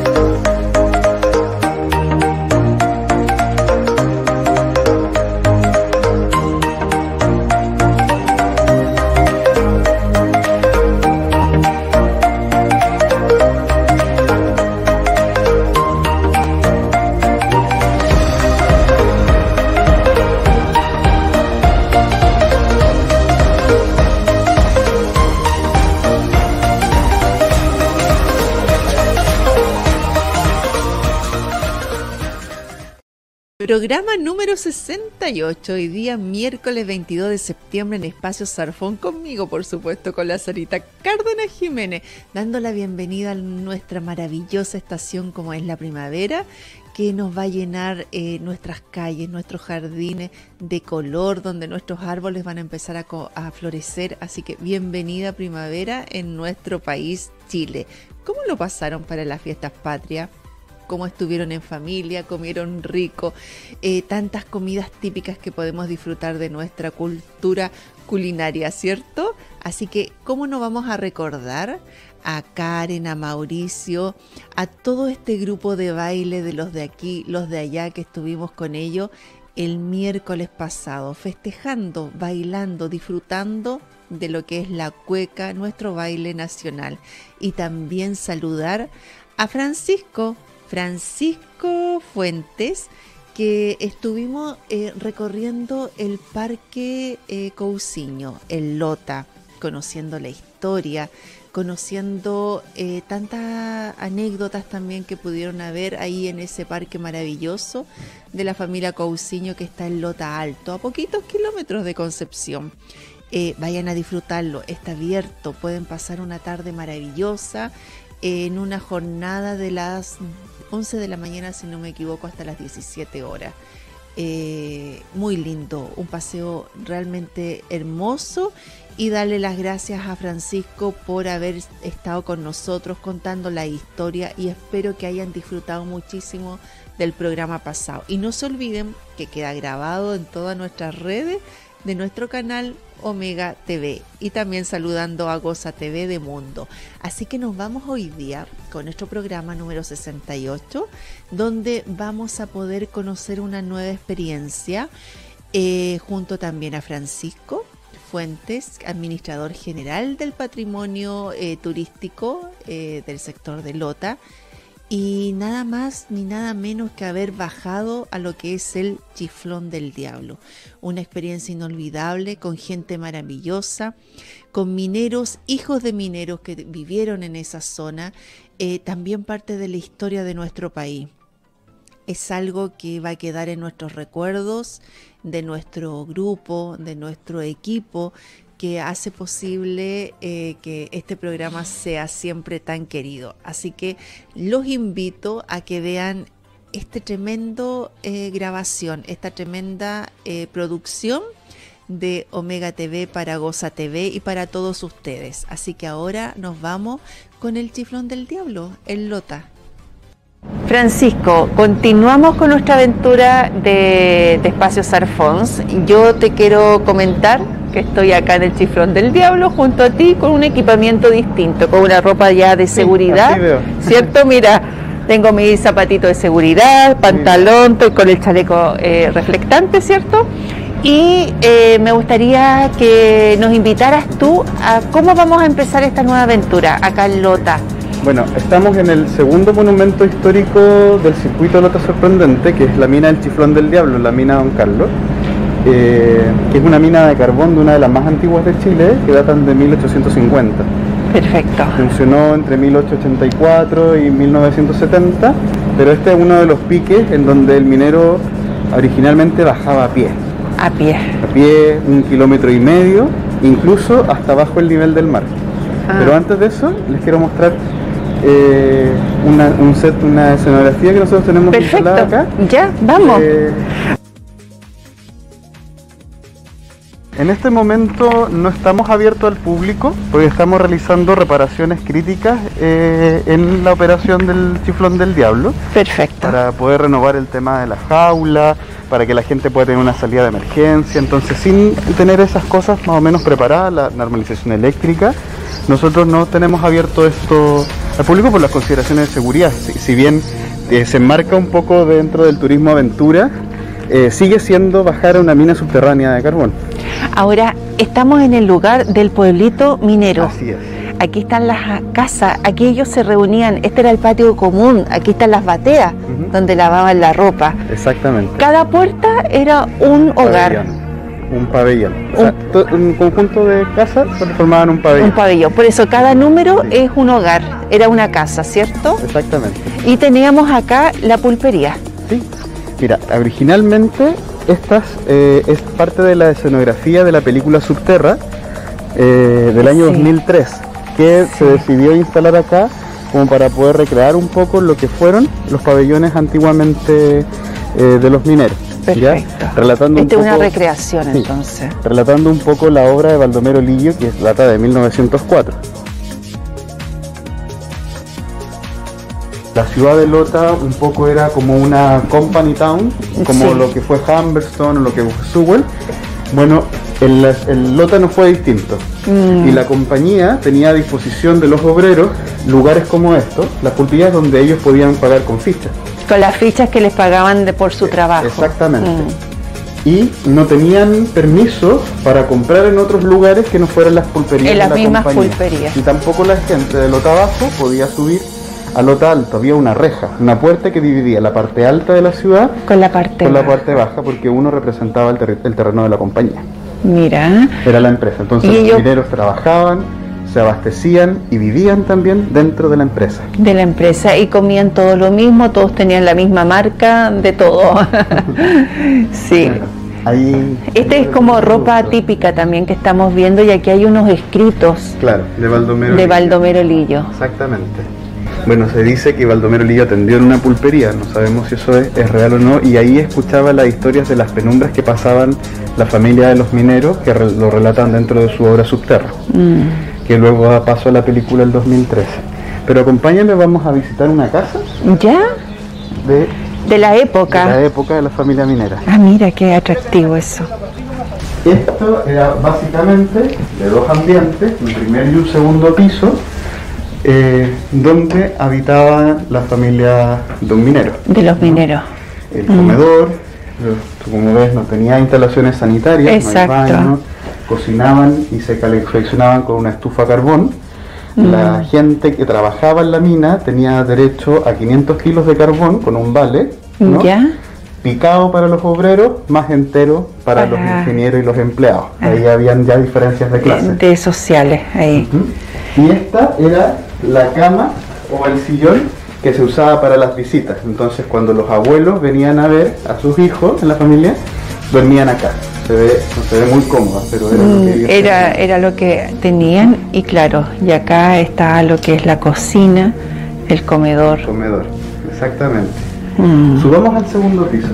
Programa número 68, hoy día miércoles 22 de septiembre en Espacio Sarfón, conmigo por supuesto, con la Sarita Cárdenas Jiménez, dando la bienvenida a nuestra maravillosa estación como es la primavera, que nos va a llenar nuestras calles, nuestros jardines de color, donde nuestros árboles van a empezar a florecer, así que bienvenida primavera en nuestro país Chile. ¿Cómo lo pasaron para las fiestas patrias? ¿Cómo estuvieron en familia? ¿Comieron rico? Tantas comidas típicas que podemos disfrutar de nuestra cultura culinaria, ¿cierto? Así que, ¿cómo no vamos a recordar a Karen, a Mauricio, a todo este grupo de baile de los de aquí, los de allá, que estuvimos con ellos el miércoles pasado, festejando, bailando, disfrutando de lo que es la cueca, nuestro baile nacional? Y también saludar a Francisco Fuentes, que estuvimos recorriendo el Parque Cousiño, el Lota, conociendo la historia, conociendo tantas anécdotas también que pudieron haber ahí en ese parque maravilloso de la familia Cousiño, que está en Lota Alto, a poquitos kilómetros de Concepción. Vayan a disfrutarlo, está abierto, pueden pasar una tarde maravillosa en una jornada de las 11 de la mañana, si no me equivoco, hasta las 17 horas. Muy lindo, un paseo realmente hermoso, y darle las gracias a Francisco por haber estado con nosotros contando la historia, y espero que hayan disfrutado muchísimo del programa pasado. Y no se olviden que queda grabado en todas nuestras redes de nuestro canal Omega TV, y también saludando a Goza TV de Mundo. Así que nos vamos hoy día con nuestro programa número 68, donde vamos a poder conocer una nueva experiencia, junto también a Francisco Fuentes, administrador general del patrimonio turístico del sector de Lota, y nada más ni nada menos que haber bajado a lo que es el Chiflón del Diablo. Una experiencia inolvidable, con gente maravillosa, con mineros, hijos de mineros que vivieron en esa zona, también parte de la historia de nuestro país. Es algo que va a quedar en nuestros recuerdos, de nuestro grupo, de nuestro equipo, que hace posible que este programa sea siempre tan querido. Así que los invito a que vean este tremendo grabación, esta tremenda producción de Omega TV para Goza TV y para todos ustedes. Así que ahora nos vamos con el Chiflón del Diablo, el Lota. Francisco, continuamos con nuestra aventura de Espacio Sarfons. Yo te quiero comentar que estoy acá en el Chiflón del Diablo junto a ti, con un equipamiento distinto, con una ropa ya de seguridad, sí, ¿cierto? Mira, tengo mis zapatitos de seguridad, pantalón, estoy con el chaleco reflectante, ¿cierto? Y me gustaría que nos invitaras tú a cómo vamos a empezar esta nueva aventura acá en Lota. Bueno, estamos en el segundo monumento histórico del circuito Lota Sorprendente, que es la mina del Chiflón del Diablo, la mina Don Carlos, que es una mina de carbón de una de las más antiguas de Chile, que datan de 1850. Perfecto. Funcionó entre 1884 y 1970, pero este es uno de los piques en donde el minero originalmente bajaba a pie. A pie. A pie, 1,5 kilómetros, incluso hasta bajo el nivel del mar. Pero antes de eso, les quiero mostrar una escenografía que nosotros tenemos instalada acá. Ya, vamos. En este momento no estamos abiertos al público porque estamos realizando reparaciones críticas en la operación del Chiflón del Diablo. Perfecto. Para poder renovar el tema de la jaula, para que la gente pueda tener una salida de emergencia. Entonces, sin tener esas cosas más o menos preparadas, la normalización eléctrica, nosotros no tenemos abierto esto al público por las consideraciones de seguridad. Si bien se enmarca un poco dentro del turismo aventura, sigue siendo bajar a una mina subterránea de carbón. Ahora estamos en el lugar del pueblito minero. Así es. Aquí están las casas, aquí ellos se reunían, este era el patio común, aquí están las bateas donde lavaban la ropa. Exactamente. Cada puerta era un hogar. Un pabellón. O sea, un conjunto de casas formaban un pabellón. Un pabellón, por eso cada número es un hogar, era una casa, ¿cierto? Exactamente. Y teníamos acá la pulpería. Sí. Mira, originalmente estas es parte de la escenografía de la película Subterra del año 2003, que se decidió instalar acá como para poder recrear un poco lo que fueron los pabellones antiguamente de los mineros. Perfecto. ¿Ya? Relatando Esta es un poco, una recreación, sí, entonces. relatando un poco la obra de Baldomero Lillo, que data de 1904. La ciudad de Lota un poco era como una company town, como Sí. lo que fue Humberstone o lo que fue Sewell. Bueno, el Lota no fue distinto. Y la compañía tenía a disposición de los obreros lugares como estos, las pulperías donde ellos podían pagar con fichas. Con las fichas que les pagaban por su trabajo. Exactamente. Y no tenían permiso para comprar en otros lugares que no fueran las pulperías En de las la mismas compañía. pulperías. Y tampoco la gente de Lota Abajo podía subir a Lota Alto. Había una reja, una puerta que dividía la parte alta de la ciudad Con la parte con la baja. parte baja, porque uno representaba el terreno de la compañía. Mira. Era la empresa. Entonces Y los ellos- mineros trabajaban, se abastecían y vivían también dentro de la empresa. De la empresa, y comían todo lo mismo, todos tenían la misma marca, de todo. Sí. Ahí, Este es como ropa típica también que estamos viendo, y aquí hay unos escritos Claro, de Baldomero. de Lillo. Baldomero Lillo. Exactamente. Bueno, se dice que Baldomero Lillo atendió en una pulpería, no sabemos si eso es real o no, y ahí escuchaba las historias de las penumbras que pasaban la familia de los mineros, que lo relatan dentro de su obra Subterra, que luego da paso a la película el 2013. Pero acompáñame, vamos a visitar una casa ¿Ya? de De la la época. época de la familia minera. Ah, mira, qué atractivo eso. Esto era básicamente de dos ambientes, un primer y un segundo piso, donde habitaba la familia de un minero. De los mineros. El comedor, como ves, no tenía instalaciones sanitarias, Exacto. no hay baño, cocinaban y se calefaccionaban con una estufa a carbón. La gente que trabajaba en la mina tenía derecho a 500 kilos de carbón con un vale, ¿no? ¿Ya? Picado para los obreros, más entero para los ingenieros y los empleados. Ahí habían ya diferencias de clase. De sociales, ahí. Y esta era la cama o el sillón que se usaba para las visitas. Entonces, cuando los abuelos venían a ver a sus hijos en la familia, dormían acá. No se ve muy cómoda, pero era lo que ellos tenían. Era lo que tenían, y claro, y acá está lo que es la cocina, el comedor. Comedor, exactamente. Subamos al segundo piso.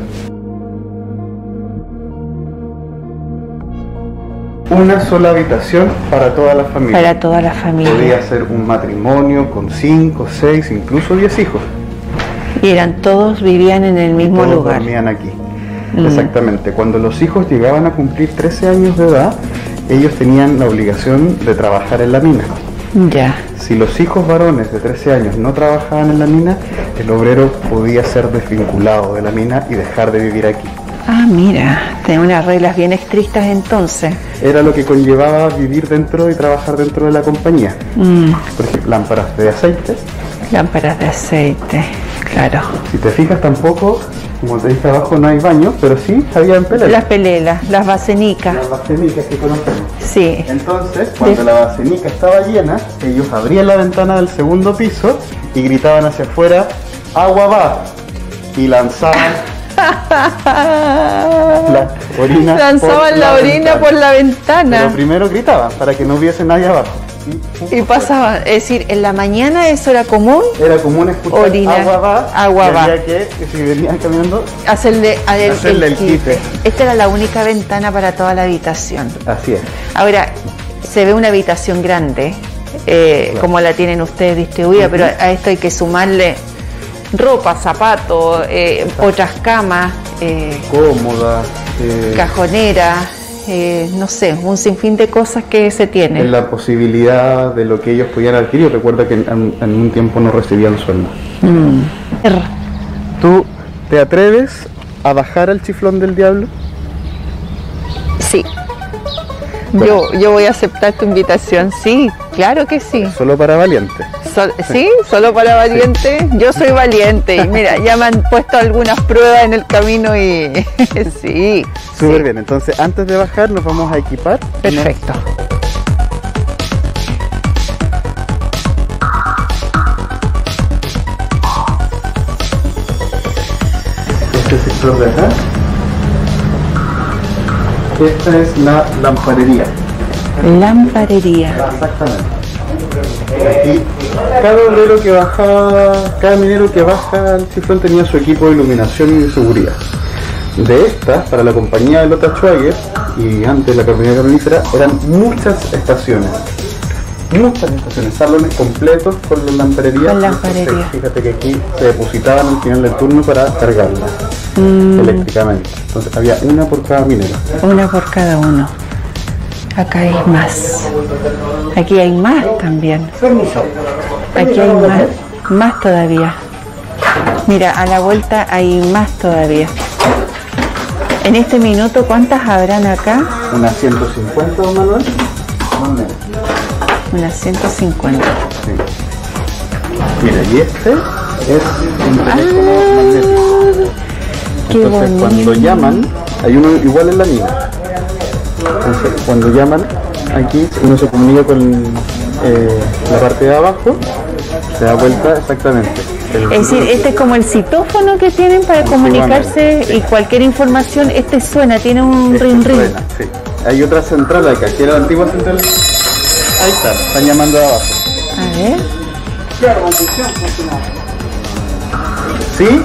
Una sola habitación para toda la familia. Para toda la familia. Podía ser un matrimonio con 5, 6, incluso 10 hijos. Y todos vivían en el mismo Todos lugar. dormían aquí. Exactamente. Cuando los hijos llegaban a cumplir 13 años de edad, ellos tenían la obligación de trabajar en la mina. Ya. Si los hijos varones de 13 años no trabajaban en la mina, el obrero podía ser desvinculado de la mina y dejar de vivir aquí. Ah, mira, tenía unas reglas bien estrictas entonces. Era lo que conllevaba vivir dentro y trabajar dentro de la compañía. Por ejemplo, lámparas de aceite. Lámparas de aceite, claro. Si te fijas, tampoco, como te dije abajo, no hay baño, pero sí había pelelas. Las pelelas, las basenicas. Las basenicas que conocemos. Sí. Entonces, cuando la basenica estaba llena, ellos abrían la ventana del segundo piso y gritaban hacia afuera, ¡agua va! Y lanzaban la orina. Lanzaban por la orina ventana. por la ventana. Pero primero gritaban para que no hubiese nadie abajo. Y pasaban, es decir, en la mañana eso era común, Era común escuchar orina, agua y va. había que si venían caminando, hacerle Hacerle el quite. Esta era la única ventana para toda la habitación. así es. Ahora, se ve una habitación grande, como la tienen ustedes distribuida, pero a esto hay que sumarle ropa, zapatos, otras camas, Cómoda, cajoneras, no sé, un sinfín de cosas que se tienen. En la posibilidad de lo que ellos podían adquirir. Recuerda que en un tiempo no recibían sueldo. ¿Tú te atreves a bajar al Chiflón del Diablo? Sí. Bueno. Yo voy a aceptar tu invitación, sí, claro que sí. Solo para valientes. ¿Sí? ¿Solo para valiente? Sí. Yo soy valiente y mira, ya me han puesto algunas pruebas en el camino y sí. Súper sí. bien, entonces antes de bajar nos vamos a equipar. Perfecto. Este sector de acá. Esta es la lamparería. Lamparería. Exactamente. Aquí, cada obrero que baja, cada minero que baja al Chiflón tenía su equipo de iluminación y de seguridad. De estas, para la compañía de Lota Schwager y antes la carbonería carbonífera, eran muchas estaciones. Muchas estaciones, salones completos con la lamparería. Con lamparería. Entonces, fíjate que aquí se depositaban al final del turno para cargarla eléctricamente. Entonces había una por cada minero. Una por cada uno. Acá hay más. Aquí hay más también. Aquí hay más todavía. Mira, a la vuelta hay más todavía. En este minuto, ¿cuántas habrán acá? Unas 150, don Manuel. Unas 150. Sí. Mira, y este es un teléfono magnético. Qué Entonces, bonito. cuando llaman, hay uno igual en la mina. Entonces, cuando llaman, aquí uno se comunica con la parte de abajo, se da vuelta exactamente. Es decir, este es como el citófono que tienen para comunicarse y cualquier información, este suena, tiene un ring ring. Suena, sí. Hay otra central acá, que era la antigua central. Ahí está, están llamando de abajo. A ver. Claro, ¿sí?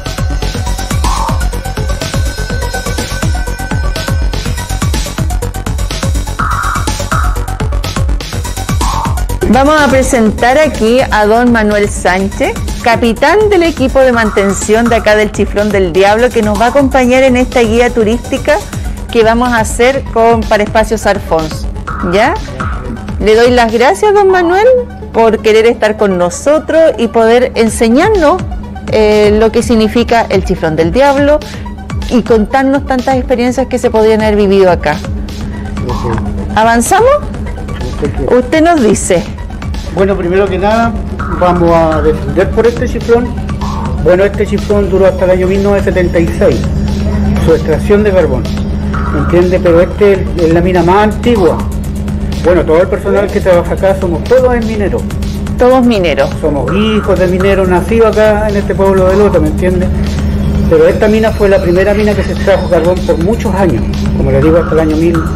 Vamos a presentar aquí a don Manuel Sánchez, capitán del equipo de mantención de acá del Chiflón del Diablo, que nos va a acompañar en esta guía turística que vamos a hacer para Espacios Arfons. ¿Ya? Le doy las gracias, don Manuel, por querer estar con nosotros y poder enseñarnos lo que significa el Chiflón del Diablo y contarnos tantas experiencias que se podrían haber vivido acá. ¿Avanzamos? Usted nos dice. Bueno, primero que nada, vamos a descender por este chiflón. Bueno, este chiflón duró hasta el año 1976, su extracción de carbón, ¿entiende? Pero este es la mina más antigua. Bueno, todo el personal que trabaja acá somos todos mineros. Todos mineros. Somos hijos de mineros nacidos acá en este pueblo de Lota, ¿me entiende? Pero esta mina fue la primera mina que se extrajo carbón por muchos años, como les digo, hasta el año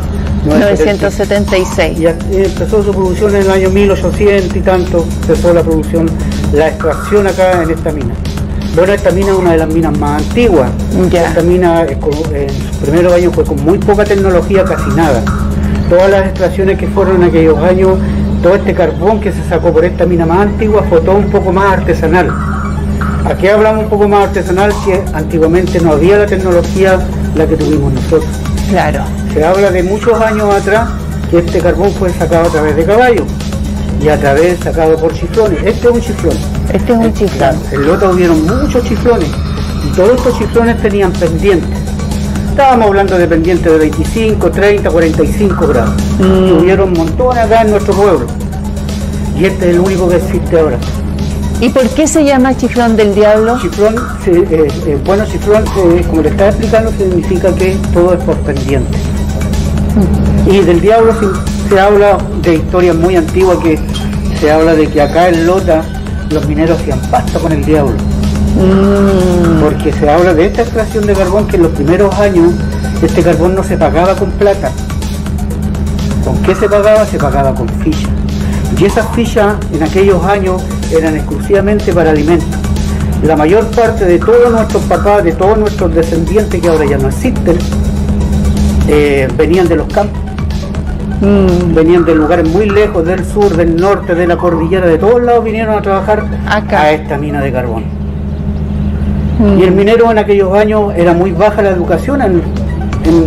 1976. Y empezó su producción en el año 1800 y tanto, empezó la producción, la extracción acá en esta mina. Bueno, esta mina es una de las minas más antiguas. Ya. Esta mina en sus primeros años fue con muy poca tecnología, casi nada. Todas las extracciones que fueron en aquellos años, todo este carbón que se sacó por esta mina más antigua fue todo un poco más artesanal. Aquí hablamos un poco más artesanal, que antiguamente no había la tecnología la que tuvimos nosotros. Claro. Se habla de muchos años atrás que este carbón fue sacado a través de caballos y a través sacado por chiflones. Este es un chiflón. Este es un chiflón. En Lota hubieron muchos chiflones y todos estos chiflones tenían pendientes. Estábamos hablando de pendientes de 25, 30, 45 grados. Y hubieron montones acá en nuestro pueblo. Y este es el único que existe ahora. ¿Y por qué se llama Chiflón del Diablo? Chiflón, bueno, chiflón, como le estaba explicando, significa que todo es por pendiente. Y del diablo se habla de historias muy antiguas, que se habla de que acá en Lota los mineros hacían pasta con el diablo. Porque se habla de esta extracción de carbón, que en los primeros años este carbón no se pagaba con plata. ¿Con qué se pagaba? Se pagaba con fichas. Y esas fichas en aquellos años eran exclusivamente para alimentos. La mayor parte de todos nuestros papás, de todos nuestros descendientes, que ahora ya no existen, venían de los campos. Venían de lugares muy lejos, del sur, del norte, de la cordillera, de todos lados vinieron a trabajar acá a esta mina de carbón. Y el minero en aquellos años era muy baja la educación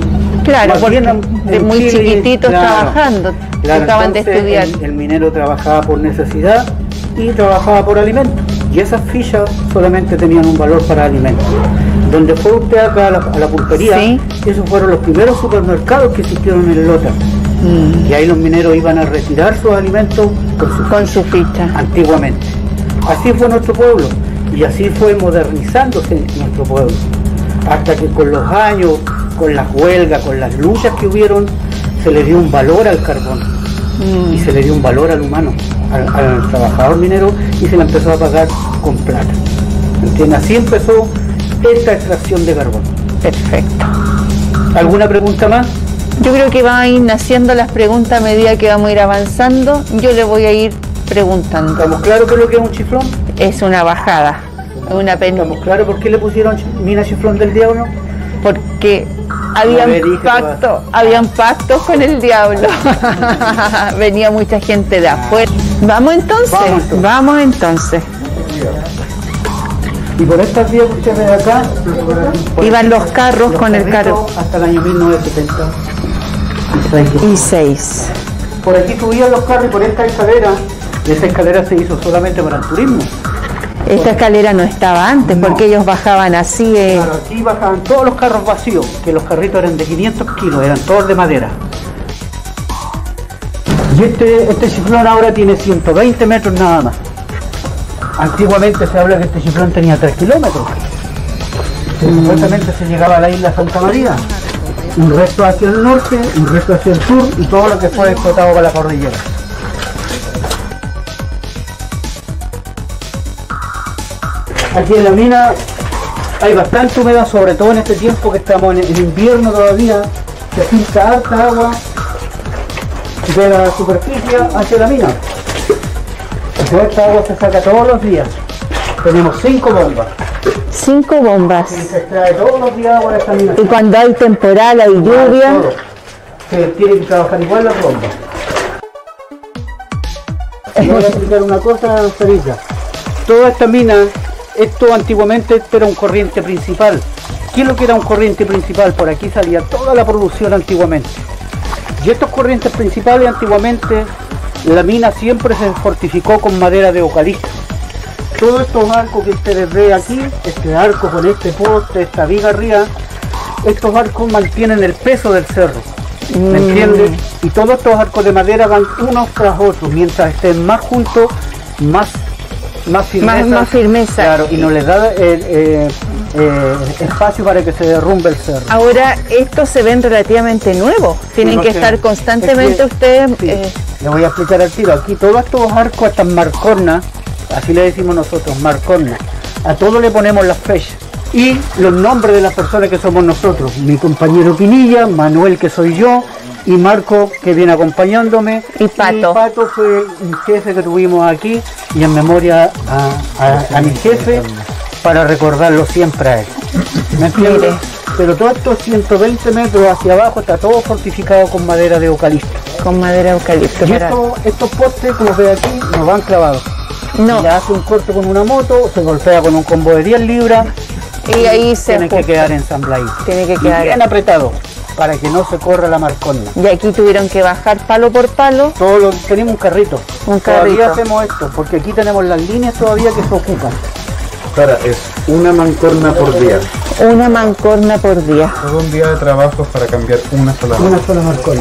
Claro, Más porque bien de en muy Chile, chiquititos trabajando, acaban de entonces estudiar. el minero trabajaba por necesidad y trabajaba por alimentos. Y esas fichas solamente tenían un valor para alimentos. Donde fue usted acá a la pulpería, Sí. esos fueron los primeros supermercados que existieron en Lota. Y ahí los mineros iban a retirar sus alimentos Con su ficha. antiguamente. Así fue nuestro pueblo y así fue modernizándose nuestro pueblo. Hasta que con los años, con las huelgas, con las luchas que hubieron, se le dio un valor al carbón y se le dio un valor al humano, al trabajador minero, y se le empezó a pagar con plata. ¿Entiendes? Así empezó esta extracción de carbón. Perfecto. ¿Alguna pregunta más? Yo creo que van a ir naciendo las preguntas a medida que vamos a ir avanzando. Yo le voy a ir preguntando. ¿Estamos claros qué es lo que es un chiflón? Es una bajada, una pena, ¿Estamos claros por qué le pusieron mina chiflón del diablo? porque ver, habían pactos con el diablo. Venía mucha gente de afuera. ¿Vamos entonces? Vamos entonces. Y por estas vías que usted ve acá, Iban los carros con el carro. hasta el año 1976. Y 6. Por aquí subían los carros y por esta escalera, y esa escalera se hizo solamente para el turismo. Esta escalera no estaba antes, porque ellos bajaban así. Claro, aquí bajaban todos los carros vacíos, que los carritos eran de 500 kilos, eran todos de madera. Y este chiflón ahora tiene 120 metros nada más. Antiguamente se habla que este chiflón tenía 3 kilómetros. Supuestamente se llegaba a la isla Santa María. Un resto hacia el norte, un resto hacia el sur y todo lo que fue explotado para la cordillera. Aquí en la mina hay bastante humedad, sobre todo en este tiempo que estamos en invierno todavía. Se filtra harta agua de la superficie hacia la mina. Toda esta agua se saca todos los días. Tenemos 5 bombas. 5 bombas. Y se extrae todos los días agua de esta mina. Y cuando hay temporal, hay lluvia. Todo. Se tiene que trabajar igual las bombas. Le voy a explicar una cosa, Sarita. Toda esta mina, esto antiguamente era un corriente principal. ¿Qué es lo que era un corriente principal? Por aquí salía toda la producción antiguamente. Y estos corrientes principales antiguamente, la mina siempre se fortificó con madera de eucalipto. Todos estos arcos que ustedes ven aquí, este arco con este poste, esta viga arriba, estos arcos mantienen el peso del cerro. ¿Me entiendes? Y todos estos arcos de madera van unos tras otros, mientras estén más juntos, más firmeza. Más firmeza. Claro, y no les da espacio para que se derrumbe el cerro. Ahora, estos se ven relativamente nuevos. Tienen que estar constantemente ustedes. Sí, le voy a explicar al tiro. Aquí todos estos arcos, estas marcornas, así le decimos nosotros, marcornas, a todos le ponemos las fechas y los nombres de las personas que somos nosotros. Mi compañero Pinilla, Manuel, que soy yo, y Marco, que viene acompañándome. Y Pato. Y Pato fue un jefe que tuvimos aquí, y en memoria a mi jefe, para recordarlo siempre a él. ¿Me entiendes? Pero todos estos 120 metros hacia abajo está todo fortificado con madera de eucalipto. Con madera de eucalipto. Y estos postes, como ve aquí, no van clavados. No. Le hace un corte con una moto, se golpea con un combo de 10 libras Y ahí se tiene que quedar ensamblado. Tiene que Y quedar bien apretado para que no se corra la marcona. Y aquí tuvieron que bajar palo por palo. Tenemos un carrito. Un Todavía carrito. hacemos esto, porque aquí tenemos las líneas todavía que se ocupan. Sara, es una mancorna por día. Una mancorna por día. Todo un día de trabajo para cambiar una sola Una sola marcona.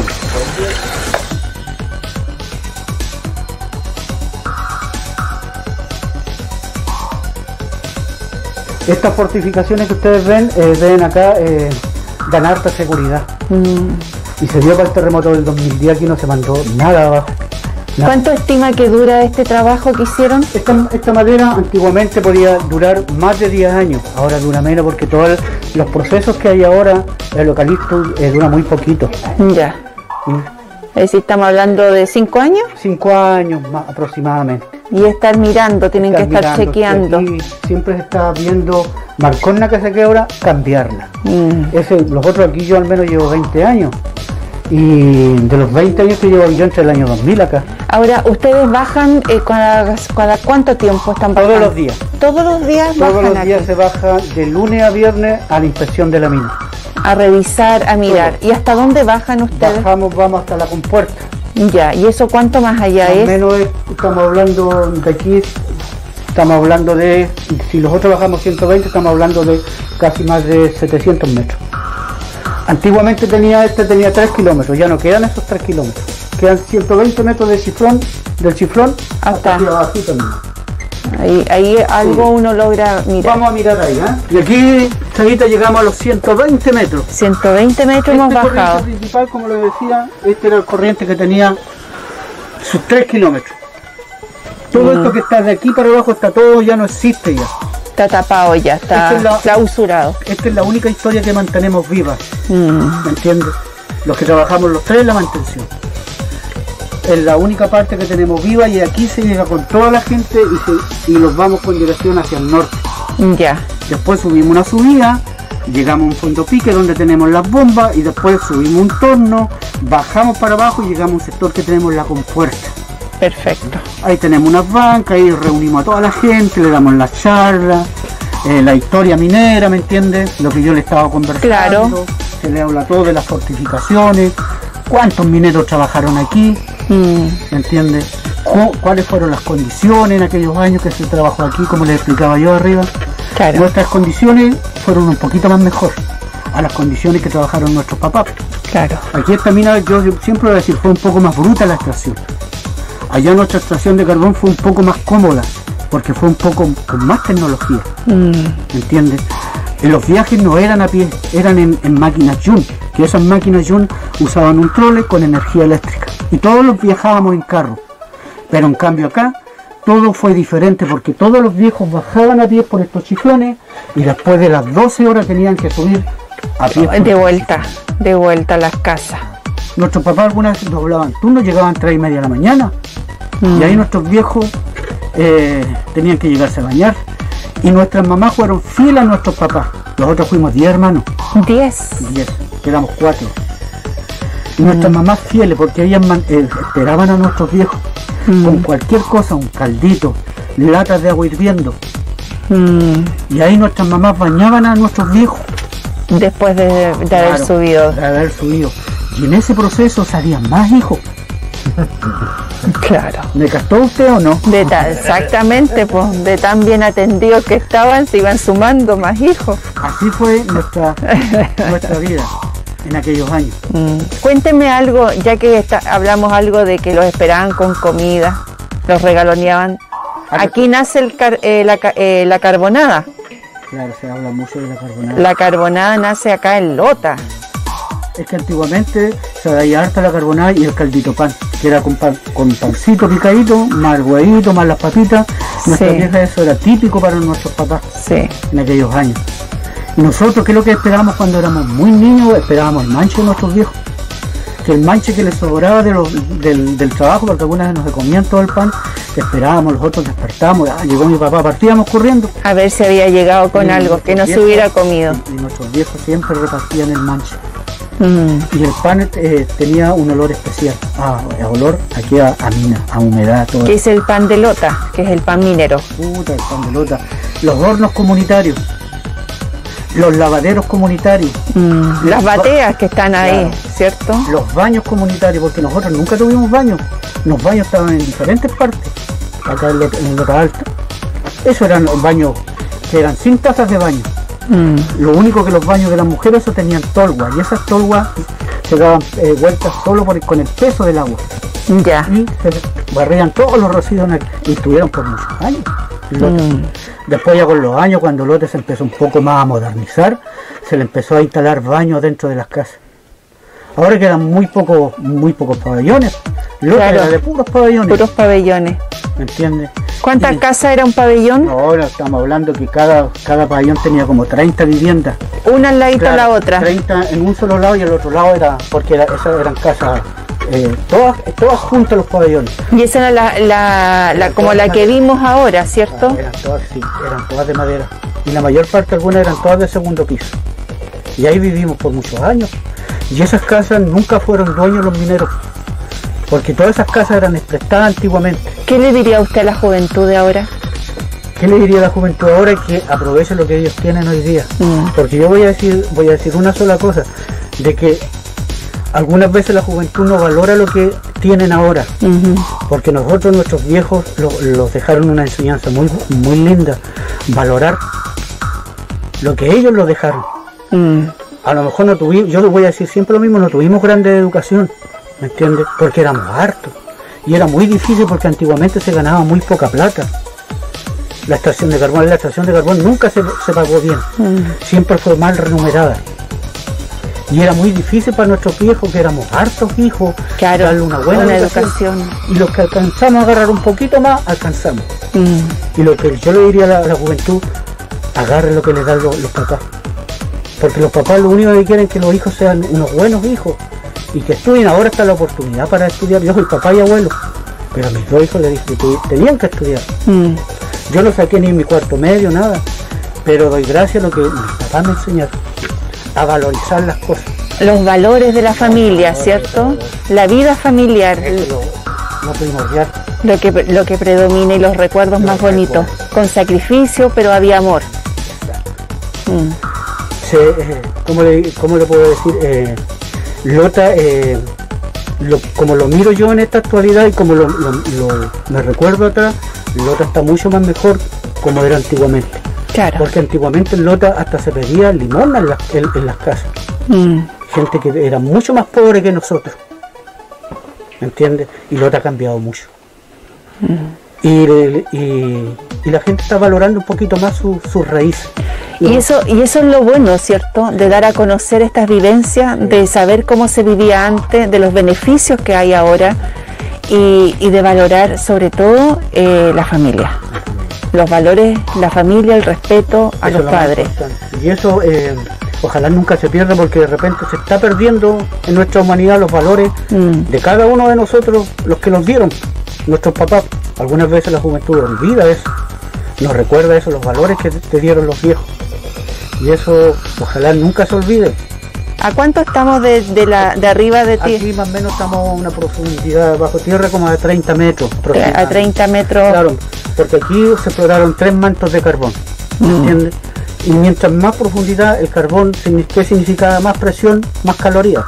Estas fortificaciones que ustedes ven acá, dan harta seguridad. Y se dio para el terremoto del 2010, aquí no se mandó nada abajo. Nada. ¿Cuánto estima que dura este trabajo que hicieron? Esta madera antiguamente podía durar más de 10 años, ahora dura menos porque todos los procesos que hay ahora, el eucalipto dura muy poquito. Ya. Es decir, estamos hablando de 5 años 5 años más aproximadamente. y estar mirando, tienen que estar mirando, chequeando. aquí siempre se está viendo marcona que se quebra, cambiarla. Los otros aquí yo al menos llevo 20 años. Y de los 20 años que llevo yo entre el año 2000 acá. Ahora, ¿ustedes bajan cada cuánto tiempo están bajando? Todos los días. Todos los días Todos bajan los días aquí. se baja de lunes a viernes a la inspección de la mina. a revisar, a mirar. ¿Y hasta dónde bajan ustedes? Vamos hasta la compuerta. Ya, ¿y eso cuánto más allá Más o es? menos estamos hablando de aquí, estamos hablando de, si nosotros bajamos 120, estamos hablando de casi más de 700 metros. Antiguamente tenía 3 kilómetros, ya no quedan esos 3 kilómetros. Quedan 120 metros de chiflón, del chiflón hasta aquí abajito mismo. Ahí algo uno logra mirar. Vamos a mirar ahí, ¿eh? Y aquí, ahorita llegamos a los 120 metros. 120 metros hemos bajado. Corriente principal, como les decía, este era el corriente que tenía sus 3 kilómetros. Todo esto que está de aquí para abajo está todo, ya no existe ya. Está tapado ya, está clausurado. Esta es la única historia que mantenemos viva. ¿Me entiendes? Los que trabajamos los tres en la mantención. Es la única parte que tenemos viva y aquí se llega con toda la gente y los vamos con dirección hacia el norte. Ya. Después subimos una subida, llegamos a un fondo pique donde tenemos las bombas y después subimos un torno, bajamos para abajo y llegamos a un sector que tenemos la compuerta. Perfecto. Ahí tenemos unas bancas, ahí reunimos a toda la gente, le damos las charlas, la historia minera, ¿me entiendes? Lo que yo le estaba conversando. Claro. Se le habla todo de las fortificaciones, cuántos mineros trabajaron aquí, ¿me entiendes? Cuáles fueron las condiciones en aquellos años que se trabajó aquí, como les explicaba yo arriba. Claro. Nuestras condiciones fueron un poquito más mejor a las condiciones que trabajaron nuestros papás. Claro. Aquí esta mina, yo siempre voy a decir, fue un poco más bruta la extracción. Allá nuestra extracción de carbón fue un poco más cómoda, porque fue un poco con más tecnología, ¿entiendes? Los viajes no eran a pie, eran en máquinas Jun, que esas máquinas Jun usaban un trole con energía eléctrica, y todos los viajábamos en carro. Pero en cambio acá, todo fue diferente, porque todos los viejos bajaban a pie por estos chiflones, y después de las 12 horas tenían que subir a pie. De vuelta a las casas. Nuestros papás algunas veces doblaban turnos, llegaban 3:30 de la mañana. Y ahí nuestros viejos tenían que llegarse a bañar. Y nuestras mamás fueron fieles a nuestros papás. Nosotros fuimos 10 hermanos. 10. Quedamos 4. Y nuestras mamás fieles, porque ellas esperaban a nuestros viejos con cualquier cosa, un caldito, latas de agua hirviendo. Y ahí nuestras mamás bañaban a nuestros viejos. Después de haber subido. De haber subido. Y en ese proceso salían más hijos. Claro. ¿Me captó usted o no? Exactamente, pues, de tan bien atendidos que estaban, se iban sumando más hijos. Así fue nuestra vida en aquellos años. Cuénteme algo, ya que hablamos algo de que los esperaban con comida, los regaloneaban. Aquí nace la carbonada. Claro, se habla mucho de la carbonada. La carbonada nace acá en Lota. Es que antiguamente se veía harta la carbonada y el caldito pan, que era con pancito picadito, más el huevito, más las papitas. Nuestra vieja, eso era típico para nuestros papás en aquellos años. Y nosotros, ¿qué es lo que esperábamos cuando éramos muy niños? Esperábamos el manche de nuestros viejos. Que el manche que les sobraba del trabajo, porque algunas veces nos se comían todo el pan, esperábamos, los otros despertábamos, llegó mi papá, partíamos corriendo. A ver si había llegado con algo que no se hubiera comido. Y nuestros viejos siempre repartían el manche. Y el pan tenía un olor especial, olor aquí a mina, a humedad, todo. ¿Qué es el pan de Lota? Que es el pan minero. El pan de Lota. Los hornos comunitarios, los lavaderos comunitarios. Las bateas que están ahí, claro, ¿cierto? Los baños comunitarios, porque nosotros nunca tuvimos baños. Los baños estaban en diferentes partes, acá en Lota Alta. Esos eran los baños que eran sin tazas de baño. Lo único que los baños de las mujeres eso tenían tolva, y esas tolvas se daban vueltas solo con el peso del agua. Ya. Y se barrían todos los residuos y estuvieron por muchos años. Después ya con los años, cuando Lote se empezó un poco más a modernizar, se le empezó a instalar baños dentro de las casas. Ahora quedan muy pocos pabellones. Lote era de puros pabellones. Puros pabellones. ¿Me entiendes? ¿Cuántas casas era un pabellón? Ahora estamos hablando que cada pabellón tenía como 30 viviendas. Una al ladito a la otra. 30 en un solo lado y el otro lado era, porque esas eran casas, todas juntas los pabellones. Y esa era como la que vimos ahora, ¿cierto? Eran todas de madera. Y la mayor parte, algunas eran todas de segundo piso. Y ahí vivimos por muchos años. Y esas casas nunca fueron dueños los mineros, porque todas esas casas eran prestadas antiguamente. ¿Qué le diría usted a la juventud de ahora? ¿qué le diría a la juventud ahora? Que aproveche lo que ellos tienen hoy día. Porque yo voy a decir una sola cosa, de que algunas veces la juventud no valora lo que tienen ahora, porque nosotros, nuestros viejos, los dejaron una enseñanza muy, muy linda, valorar lo que ellos lo dejaron. A lo mejor no tuvimos, yo les voy a decir siempre lo mismo, no tuvimos grande educación, ¿me entiendes? Porque éramos hartos, y era muy difícil porque antiguamente se ganaba muy poca plata. La extracción de carbón nunca se pagó bien, siempre fue mal remunerada. Y era muy difícil para nuestros viejos, que éramos hartos hijos, claro, darle una buena educación. Y los que alcanzamos a agarrar un poquito más, alcanzamos. Y lo que yo le diría a la juventud, agarre lo que les dan los papás. Porque los papás lo único que quieren es que los hijos sean unos buenos hijos y que estudien. Ahora está la oportunidad para estudiar. Yo soy papá y abuelo, pero a mis dos hijos les dije que tenían que estudiar. Yo no saqué ni mi cuarto medio, nada, pero doy gracias a lo que mis papás me enseñaron, a valorizar las cosas. Los valores de la familia, ¿cierto? La vida familiar. Lo primordial. Lo que predomina y los recuerdos más bonitos. Con sacrificio, pero había amor. ¿Cómo le puedo decir? Lota, como lo miro yo en esta actualidad y como me recuerdo atrás, Lota está mucho más mejor como era antiguamente. Claro. Porque antiguamente en Lota hasta se pedía limosna en las casas. Gente que era mucho más pobre que nosotros. ¿Me entiendes? Y Lota ha cambiado mucho. Y la gente está valorando un poquito más sus raíces. Y eso es lo bueno, ¿cierto? De dar a conocer estas vivencias, de saber cómo se vivía antes, de los beneficios que hay ahora y de valorar sobre todo la familia. Los valores, la familia, el respeto a los padres. Y eso ojalá nunca se pierda, porque de repente se está perdiendo en nuestra humanidad los valores de cada uno de nosotros, los que nos dieron, nuestros papás. Algunas veces la juventud olvida eso, nos recuerda eso, los valores que te dieron los viejos. Y eso ojalá nunca se olvide. ¿A cuánto estamos de arriba de ti? Aquí más o menos estamos a una profundidad bajo tierra como de 30 metros. A 30 metros. Claro, porque aquí se exploraron 3 mantos de carbón, ¿entiendes? Y mientras más profundidad, el carbón, ¿qué significa? Más presión, más calorías.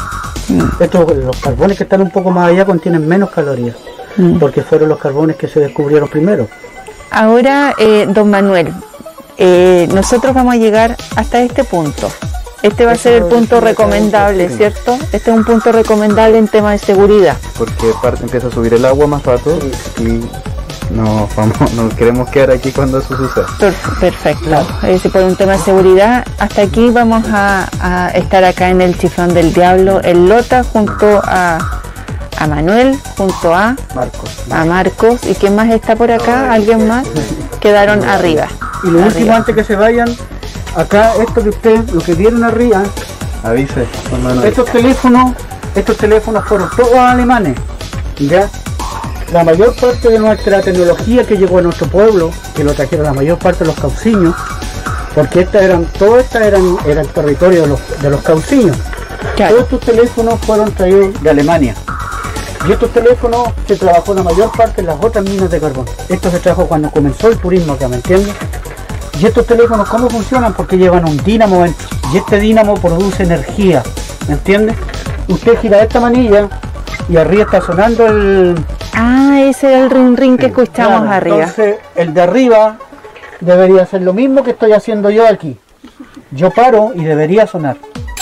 Los carbones que están un poco más allá contienen menos calorías, porque fueron los carbones que se descubrieron primero. Ahora, don Manuel, nosotros vamos a llegar hasta este punto. Este va a ser el punto recomendable, ¿cierto? Este es un punto recomendable en tema de seguridad. Porque empieza a subir el agua más rato y no queremos quedar aquí cuando eso suceda. Perfecto. Si por un tema de seguridad, hasta aquí vamos a estar acá en el Chiflón del Diablo, en Lota, junto a Manuel, junto a Marcos. ¿Y quién más está por acá? ¿Alguien más? Quedaron arriba. Y lo último, antes que se vayan, acá lo que vieron arriba, avise. Estos teléfonos fueron todos alemanes, ¿ya? La mayor parte de nuestra tecnología que llegó a nuestro pueblo, que lo trajeron la mayor parte de los cauciños, porque todas estas eran territorio de los cauciños. Claro. Todos estos teléfonos fueron traídos de Alemania. Y estos teléfonos se trabajó la mayor parte en las otras minas de carbón. Esto se trajo cuando comenzó el turismo acá, ¿me entiendes? Y estos teléfonos, ¿cómo funcionan? Porque llevan un dínamo dentro. Y este dínamo produce energía, ¿me entiendes? Usted gira esta manilla y arriba está sonando el... Ah, ese es el ring ring que escuchamos, claro, arriba. Entonces, el de arriba debería hacer lo mismo que estoy haciendo yo aquí. Yo paro y debería sonar.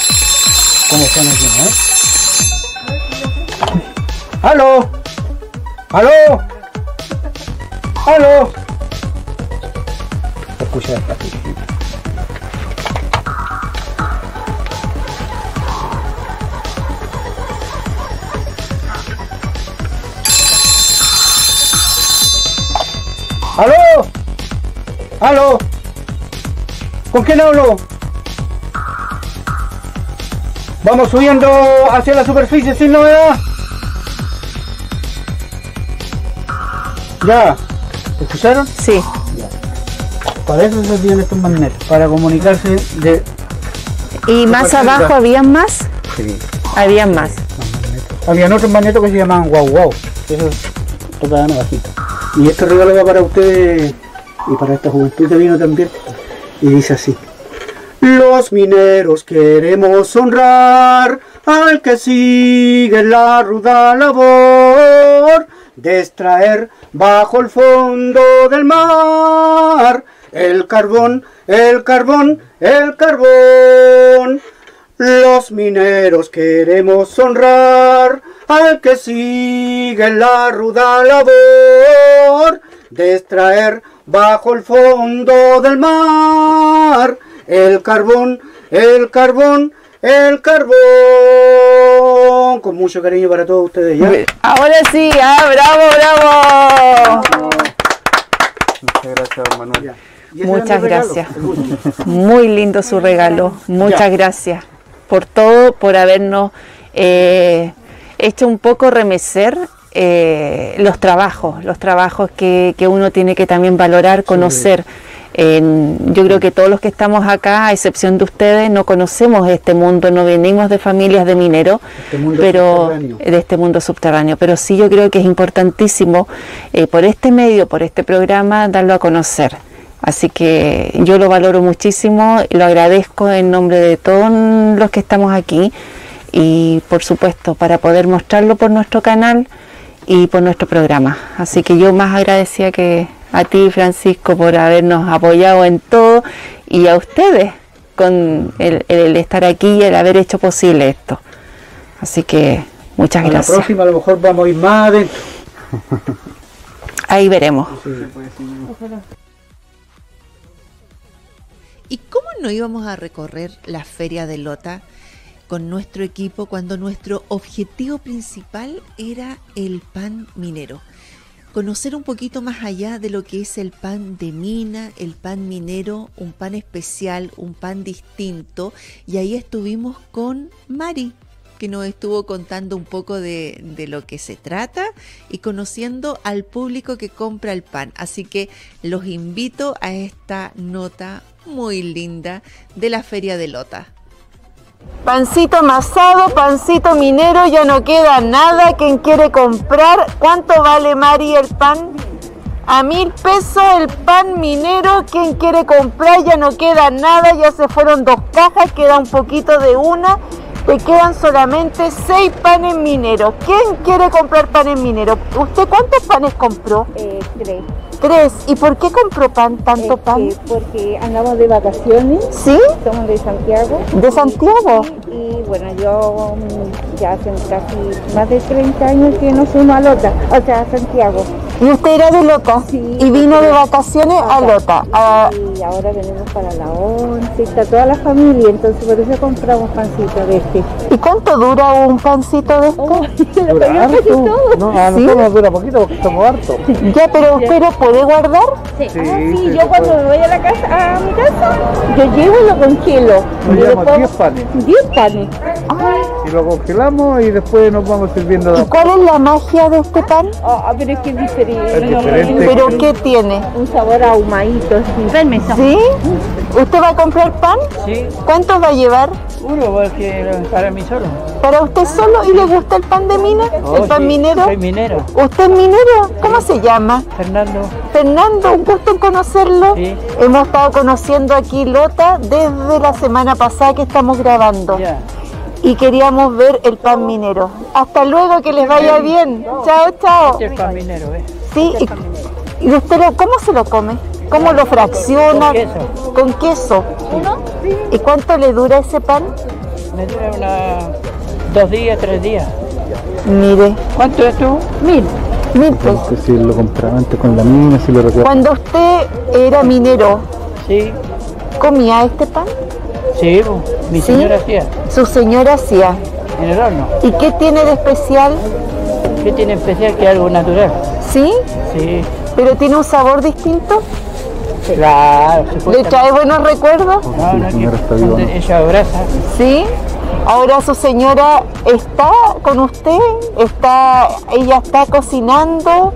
¿Cómo suena aquí, no? ¡Aló! ¡Aló! ¡Aló! Escucha esta. ¡Aló! ¡Aló! ¿Con quién hablo? Vamos subiendo hacia la superficie sin novedad. ¿Ya? ¿Escucharon? Sí. Ya. Para eso se tienen estos magnetos, para comunicarse de... ¿Y más abajo habían más? Sí. Habían más. Habían otros magnetos que se llamaban guau guau. Esos tocaban bajito. Y este regalo va para ustedes, y para esta juventud que vino también, y dice así: los mineros queremos honrar al que sigue la ruda labor de extraer bajo el fondo del mar el carbón, el carbón, el carbón. Los mineros queremos honrar al que sigue la ruda labor de extraer bajo el fondo del mar el carbón, el carbón, el carbón. Con mucho cariño para todos ustedes, ¿ya? Ahora sí, bravo, bravo. Muchas gracias, don Manuel. Muchas gracias. Muy lindo su regalo. Muchas gracias por todo, por habernos hecho un poco remecer los trabajos que uno tiene que también valorar, conocer. Yo creo que todos los que estamos acá, a excepción de ustedes, no conocemos este mundo, no venimos de familias de mineros, pero de este mundo subterráneo. Pero sí, yo creo que es importantísimo por este medio, por este programa, darlo a conocer. Así que yo lo valoro muchísimo, lo agradezco en nombre de todos los que estamos aquí y por supuesto para poder mostrarlo por nuestro canal y por nuestro programa. Así que yo más agradecida que a ti, Francisco, por habernos apoyado en todo y a ustedes con el estar aquí y el haber hecho posible esto. Así que muchas gracias. La próxima a lo mejor vamos a ir más adentro. Ahí veremos. ¿Y cómo no íbamos a recorrer la Feria de Lota con nuestro equipo cuando nuestro objetivo principal era el pan minero? Conocer un poquito más allá de lo que es el pan de mina, el pan minero, un pan especial, un pan distinto. Y ahí estuvimos con Mari, que nos estuvo contando un poco de lo que se trata y conociendo al público que compra el pan. Así que los invito a esta nota muy linda de la Feria de Lota. Pancito amasado, pancito minero, ya no queda nada. ¿Quién quiere comprar? ¿Cuánto vale, Mari, el pan? A 1.000 pesos el pan minero. ¿Quién quiere comprar? Ya no queda nada, ya se fueron 2 cajas, queda un poquito de una. Te quedan solamente 6 panes mineros. ¿Quién quiere comprar panes mineros? ¿Usted cuántos panes compró? 3. 3. ¿Y por qué compró tanto pan? Porque andamos de vacaciones. ¿Sí? Somos de Santiago. ¿De Santiago? Y bueno, yo ya hace casi más de 30 años que no sumo a Lota, o sea, a Santiago. ¿Y usted era de Lota? Sí. ¿Y vino de vacaciones a Lota? Y ahora venimos para la 11, está toda la familia, entonces por eso compramos pancito de este. ¿Y cuánto dura un pancito de este? ¿Dura harto? No, a nosotros nos dura poquito porque estamos hartos. Ya, pero ¿puede guardar? Sí, Sí, yo cuando me voy a la casa, a mi casa, yo llevo y lo congelo. Nos llevamos 10 panes. 10 panes. Y lo congelamos y después nos vamos sirviendo. ¿Y cuál es la magia de este pan? Pero es que es diferente. Es diferente. ¿Pero qué tiene? Un sabor ahumadito, sin permiso. ¿Sí? ¿Usted va a comprar pan? Sí, ¿Cuántos va a llevar? uno porque para mí solo. ¿Para usted solo? ¿Y le gusta el pan de mina? Oh, ¿El pan sí, minero? Soy minero, ¿Usted es minero? ¿Cómo se llama? Fernando. Fernando, un gusto en conocerlo. Sí. Hemos estado conociendo aquí Lota desde la semana pasada que estamos grabando. Ya. Y queríamos ver el pan minero. Hasta luego, que les vaya bien. Chao, chao. Este es pan minero, ¿eh? Sí, y usted ¿cómo se lo come? ¿Cómo lo fracciona? Con queso. Con queso. ¿Y cuánto le dura ese pan? Me dura 2 días, 3 días. Mire, ¿Cuánto es tú? 1.000 pesos. Si lo compraba antes con la mina, si lo recuerdo. Cuando usted era minero, Sí, ¿comía este pan? sí, mi ¿Sí? señora hacía Su señora hacía. en el horno. ¿Y qué tiene de especial? ¿Qué tiene especial que algo natural? ¿Sí? Sí, ¿Pero tiene un sabor distinto? claro. ¿Le trae buenos recuerdos? No, Sí, no, señora, está viva, ¿no? ella abraza. ¿Sí? Ahora su señora está con usted, ella está cocinando.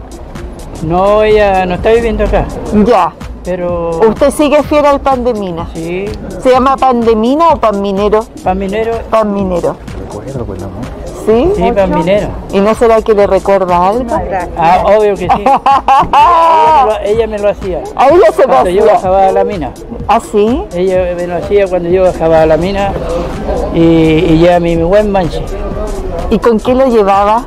No, ella no está viviendo acá, Ya. pero ¿Usted sigue fiel al pan de mina? sí, ¿Se llama pan de mina o pan minero? pan minero. Pan minero. Recuerdo, pues, amor. ¿Sí? Sí, pan minero. ¿Y no será que le recuerda algo? Ah, obvio que sí. Ella me lo hacía. A ella se lo Cuando yo hacía. bajaba a la mina. ¿Ah, sí? Ella me lo hacía cuando yo bajaba a la mina y ya mi buen manche. ¿Y con qué lo llevaba?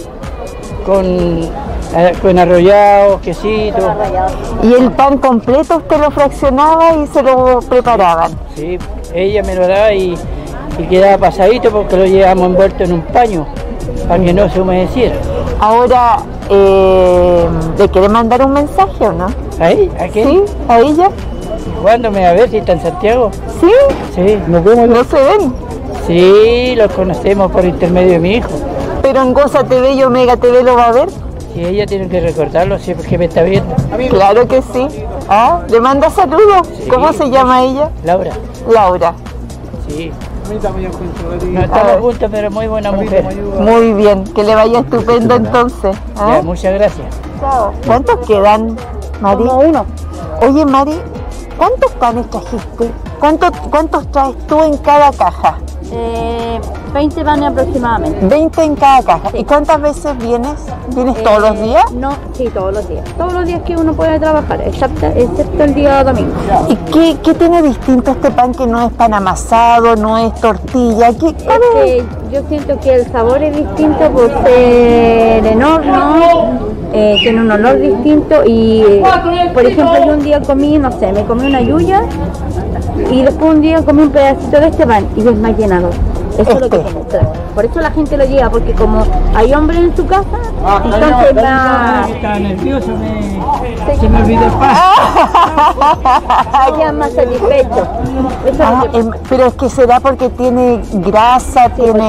Con arrollados, quesitos. ¿Y el pan completo usted lo fraccionaba y se lo preparaban? Sí, ella me lo daba y quedaba pasadito porque lo llevábamos envuelto en un paño para que no se humedeciera. Ahora, ¿le quiere mandar un mensaje o no? ¿Ahí? ¿A quién? ¿Sí? ¿A ella? ¿Cuándo me va a ver si está en Santiago? ¿Sí? Sí, Nos vemos. ¿No se ven? sí, los conocemos por intermedio de mi hijo. Pero en Goza TV y Omega TV lo va a ver. Si ella tiene que recordarlo, sí, porque me está viendo. Claro que sí. ¿Ah? ¿Le manda saludos? Sí. ¿Cómo se llama ella? Laura, Laura. sí. A mí también No A estamos ver. juntos, pero muy buena mujer. Muy bien, que le vaya estupendo entonces. ¿Ah? Ya, muchas gracias. Chao. ¿Cuántos quedan, Mari? uno. Oye, Mari, ¿cuántos panes trajiste? ¿Cuántos traes tú en cada caja? 20 panes aproximadamente. 20 en cada caja. ¿Y cuántas veces vienes? ¿Vienes todos los días? No, sí, todos los días. Todos los días que uno puede trabajar, excepto el día domingo. ¿Y qué tiene distinto este pan que no es pan amasado, no es tortilla? ¿Cuál es? Que yo siento que el sabor es distinto por ser en horno, tiene un olor distinto y, por ejemplo, yo un día comí, no sé, me comí una yuya y después un día comí un pedacito de este pan y es más llenador. Eso es lo que tiene, claro. Por eso la gente lo lleva, porque como hay hombres en su casa, entonces va... Estaba nervioso, se me olvidó el pan. Quedan más satisfechos. Eso es lo que Pero es que será porque tiene grasa,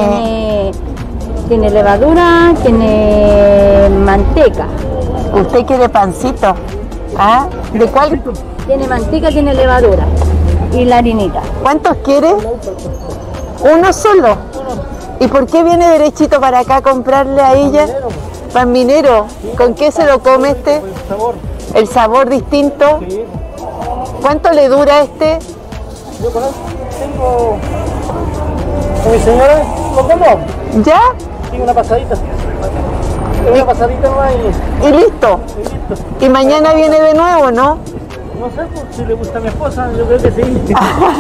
tiene levadura, tiene manteca. ¿Usted quiere pancito? ¿Ah? ¿De cuál? Tiene manteca, tiene levadura y la harinita. ¿Cuántos quiere? ¿Uno solo? ¿Y por qué viene derechito para acá a comprarle a ella? Pan minero. ¿Con qué se lo come este? El sabor distinto. ¿Cuánto le dura este? Yo con él tengo... Con mi señora lo como. ¿Ya? Sí, una pasadita. Una pasadita nomás Y listo. Y mañana viene de nuevo, ¿no? no sé pues, si le gusta a mi esposa, yo creo que sí.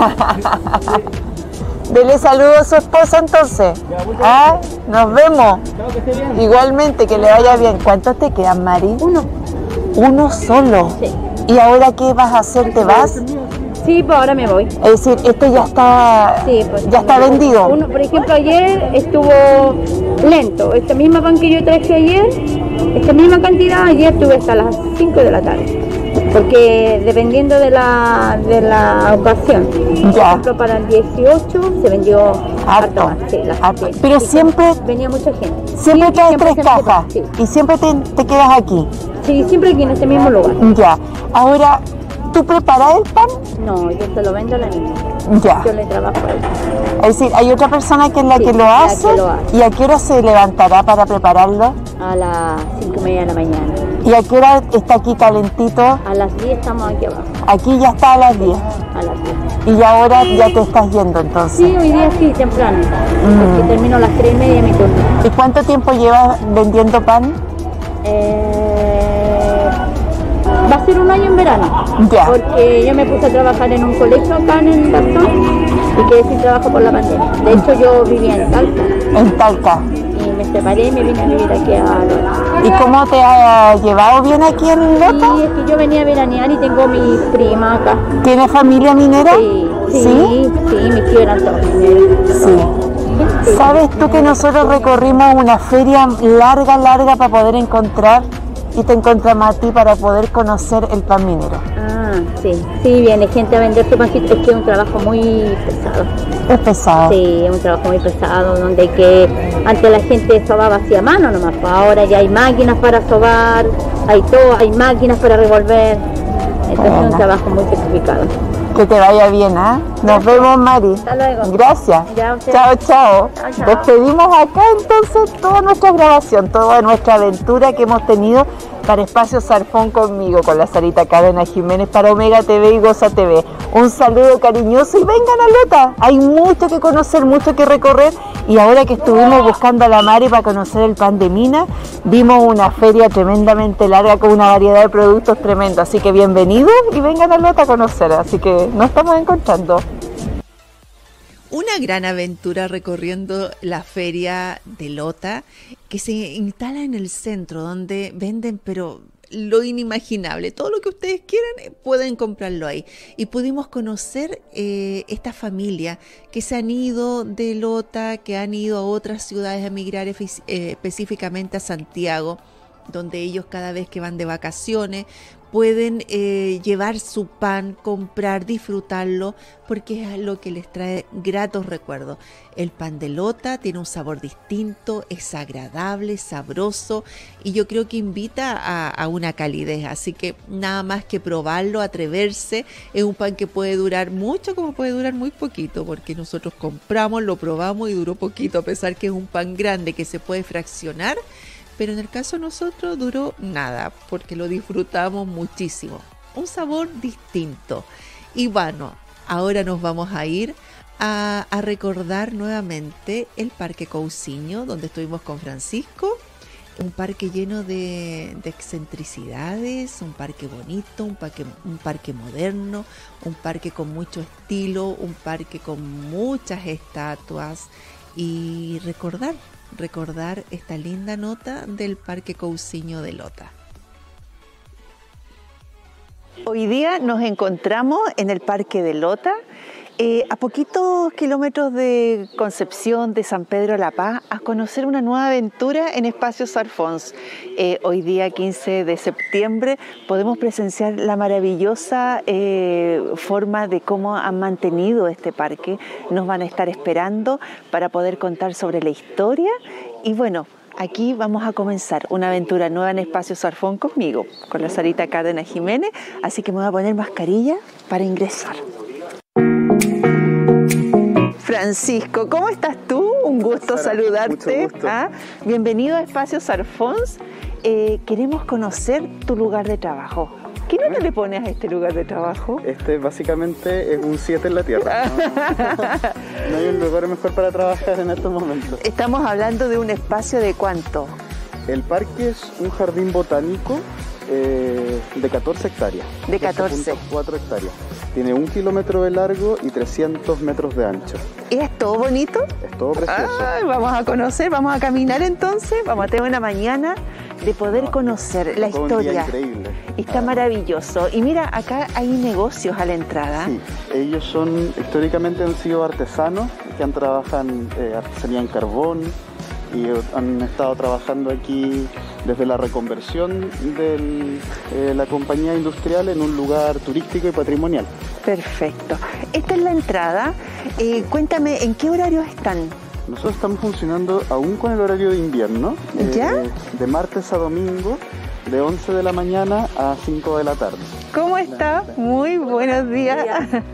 Dele saludo a su esposa entonces. Ah, nos vemos. Igualmente, que le vaya bien. ¿Cuántos te quedan, Mari? Uno. Uno solo. Sí. ¿Y ahora qué vas a hacer? ¿Te vas? Sí, pues ahora me voy. Es decir, este ya está, Sí, pues, ya está vendido. Uno, por ejemplo, ayer estuvo lento. Esta misma pan que yo traje ayer, esta misma cantidad, ayer estuve hasta las 5 de la tarde. Porque dependiendo de la ocasión. Por Ya. ejemplo, para el 18 se vendió harto más. Sí, Harto. sí. Pero Sí, siempre, venía mucha gente. siempre Sí, traes tres cajas. Sí. Y siempre te quedas aquí. Sí, siempre aquí en este mismo lugar. Ya. Ahora, ¿tú preparas el pan? No, yo se lo vendo a la niña. Ya. Yo le trabajo a ella. Es decir, hay otra persona que es la Sí, que lo la hace. que lo hace. ¿Y a qué hora se levantará para prepararlo? A las 5:30 de la mañana. ¿Y a qué hora está aquí calentito? A las 10 estamos aquí abajo. Aquí ya está a las 10. A las 10. Y ya ahora ya te estás yendo entonces. Sí, hoy día sí, temprano. Porque termino a las 3:30 mi turno. ¿Y cuánto tiempo llevas vendiendo pan? Va a ser un año en verano. Ya. Porque yo me puse a trabajar en un colegio acá en el Garzón y quedé sin trabajo por la pandemia. De hecho, yo vivía en Talca En Talca. y me separé y me vine a vivir aquí a Lota. ¿Y cómo te ha llevado bien aquí en Lota? Sí, es que yo venía a veranear y tengo mis primas acá. ¿Tienes familia minera? Sí, mis tíos eran todos mineros. Sí. ¿Sabes tú que nosotros recorrimos una feria larga para poder encontrar y te encontramos a ti para poder conocer el pan minero? Ah, sí, viene gente a vender su pancito. Es que es un trabajo muy pesado. Es pesado. Sí, es un trabajo muy pesado donde hay que, antes la gente sobaba así a mano nomás, pues ahora ya hay máquinas para sobar, hay máquinas para revolver. Entonces es un trabajo muy sacrificado. Que te vaya bien, ¿ah? Nos vemos, Mari. Hasta luego. Gracias. Ya, usted. Chao, chao. Chao, chao. Despedimos acá entonces toda nuestra grabación, toda nuestra aventura que hemos tenido para Espacio Sarfón conmigo, con la Sarita Cadena Jiménez para Omega TV y Goza TV. Un saludo cariñoso y vengan a Lota. Hay mucho que conocer, mucho que recorrer Y ahora que estuvimos buscando a la Mari para conocer el pan de mina, vimos una feria tremendamente larga con una variedad de productos tremendo. Así que bienvenidos y vengan a Lota a conocer. Así que nos estamos encontrando. Una gran aventura recorriendo la feria de Lota, que se instala en el centro, donde venden pero lo inimaginable, todo lo que ustedes quieran pueden comprarlo ahí. Y pudimos conocer esta familia que se han ido de Lota, que han ido a otras ciudades a emigrar, específicamente a Santiago, donde ellos cada vez que van de vacaciones pueden llevar su pan, comprar, disfrutarlo, porque es lo que les trae gratos recuerdos. El pan de Lota tiene un sabor distinto, es agradable, sabroso, y yo creo que invita a una calidez, así que nada más que probarlo, atreverse. Es un pan que puede durar mucho como puede durar muy poquito, porque nosotros compramos, lo probamos y duró poquito, a pesar que es un pan grande que se puede fraccionar. Pero en el caso de nosotros duró nada, porque lo disfrutamos muchísimo. Un sabor distinto. Y bueno, ahora nos vamos a ir a recordar nuevamente el Parque Cousiño, donde estuvimos con Francisco. Un parque lleno de excentricidades, un parque bonito, un parque moderno, un parque con mucho estilo, un parque con muchas estatuas. Y recordar esta linda nota del Parque Cousiño de Lota. Hoy día nos encontramos en el Parque de Lota, a poquitos kilómetros de Concepción, de San Pedro La Paz, a conocer una nueva aventura en Espacio Sor Fons. Hoy día 15 de septiembre podemos presenciar la maravillosa forma de cómo han mantenido este parque. Nos van a estar esperando para poder contar sobre la historia y bueno, aquí vamos a comenzar una aventura nueva en Espacio Sor Fons conmigo, con la Sarita Cárdenas Jiménez, así que me voy a poner mascarilla para ingresar. Francisco, ¿cómo estás tú? Un gusto saludarte. Mucho gusto. Bienvenido a Espacio Sor Fons. Queremos conocer tu lugar de trabajo. ¿Qué nota le pones a este lugar de trabajo? Este básicamente es un 7 en la tierra. No hay un lugar mejor para trabajar en estos momentos. Estamos hablando de un espacio de ¿cuánto? El parque es un jardín botánico de 14 hectáreas. De 14. 4 hectáreas. Tiene 1 kilómetro de largo y 300 metros de ancho. ¿Es todo bonito? Es todo precioso. Ay, vamos a conocer, vamos a caminar entonces, vamos a tener una mañana de poder conocer la historia. Un día increíble. Está maravilloso. Y mira, acá hay negocios a la entrada. Sí, ellos históricamente han sido artesanos que trabajan artesanía en carbón y han estado trabajando aquí desde la reconversión de la compañía industrial en un lugar turístico y patrimonial. Perfecto. Esta es la entrada. Cuéntame, ¿en qué horarios están? Nosotros estamos funcionando aún con el horario de invierno. ¿Ya? De martes a domingo, de 11 de la mañana a 5 de la tarde. ¿Cómo está? Muy buenos días.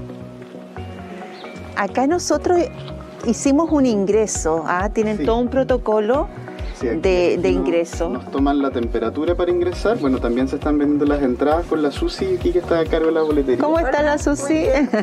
Acá nosotros hicimos un ingreso. Tienen todo un protocolo. Sí, de ingreso. Nos toman la temperatura para ingresar. Bueno, también se están vendiendo las entradas con la Susi aquí que está a cargo de la boletería. ¿Cómo está la Susi?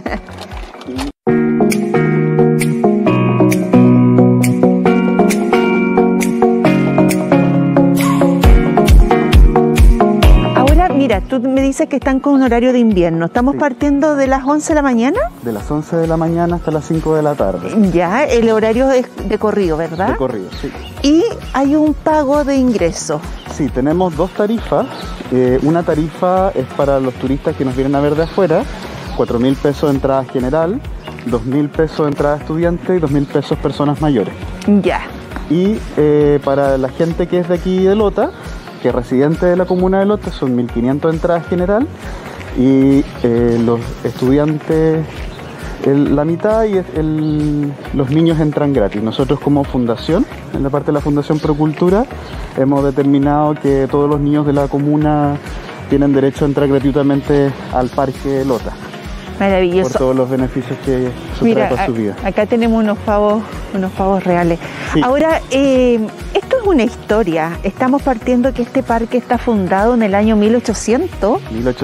Ahora, mira, tú me dices que están con un horario de invierno. ¿Estamos partiendo de las 11 de la mañana? De las 11 de la mañana hasta las 5 de la tarde. Ya, el horario es de corrido, ¿verdad? De corrido, sí. Y hay un pago de ingreso. Sí, tenemos dos tarifas. Una tarifa es para los turistas que nos vienen a ver de afuera, 4.000 pesos de entrada general, 2.000 pesos de entrada estudiante y 2.000 pesos personas mayores. Ya. Y para la gente que es de aquí de Lota, que es residente de la comuna de Lota, son 1.500 de entrada general y los estudiantes la mitad y los niños entran gratis. Nosotros como fundación, en la parte de la Fundación Procultura, hemos determinado que todos los niños de la comuna tienen derecho a entrar gratuitamente al Parque Lota. Maravilloso. Por todos los beneficios que trae para su vida. Acá tenemos unos pavos reales. Sí. Ahora, esto es una historia. Estamos partiendo que este parque está fundado en el año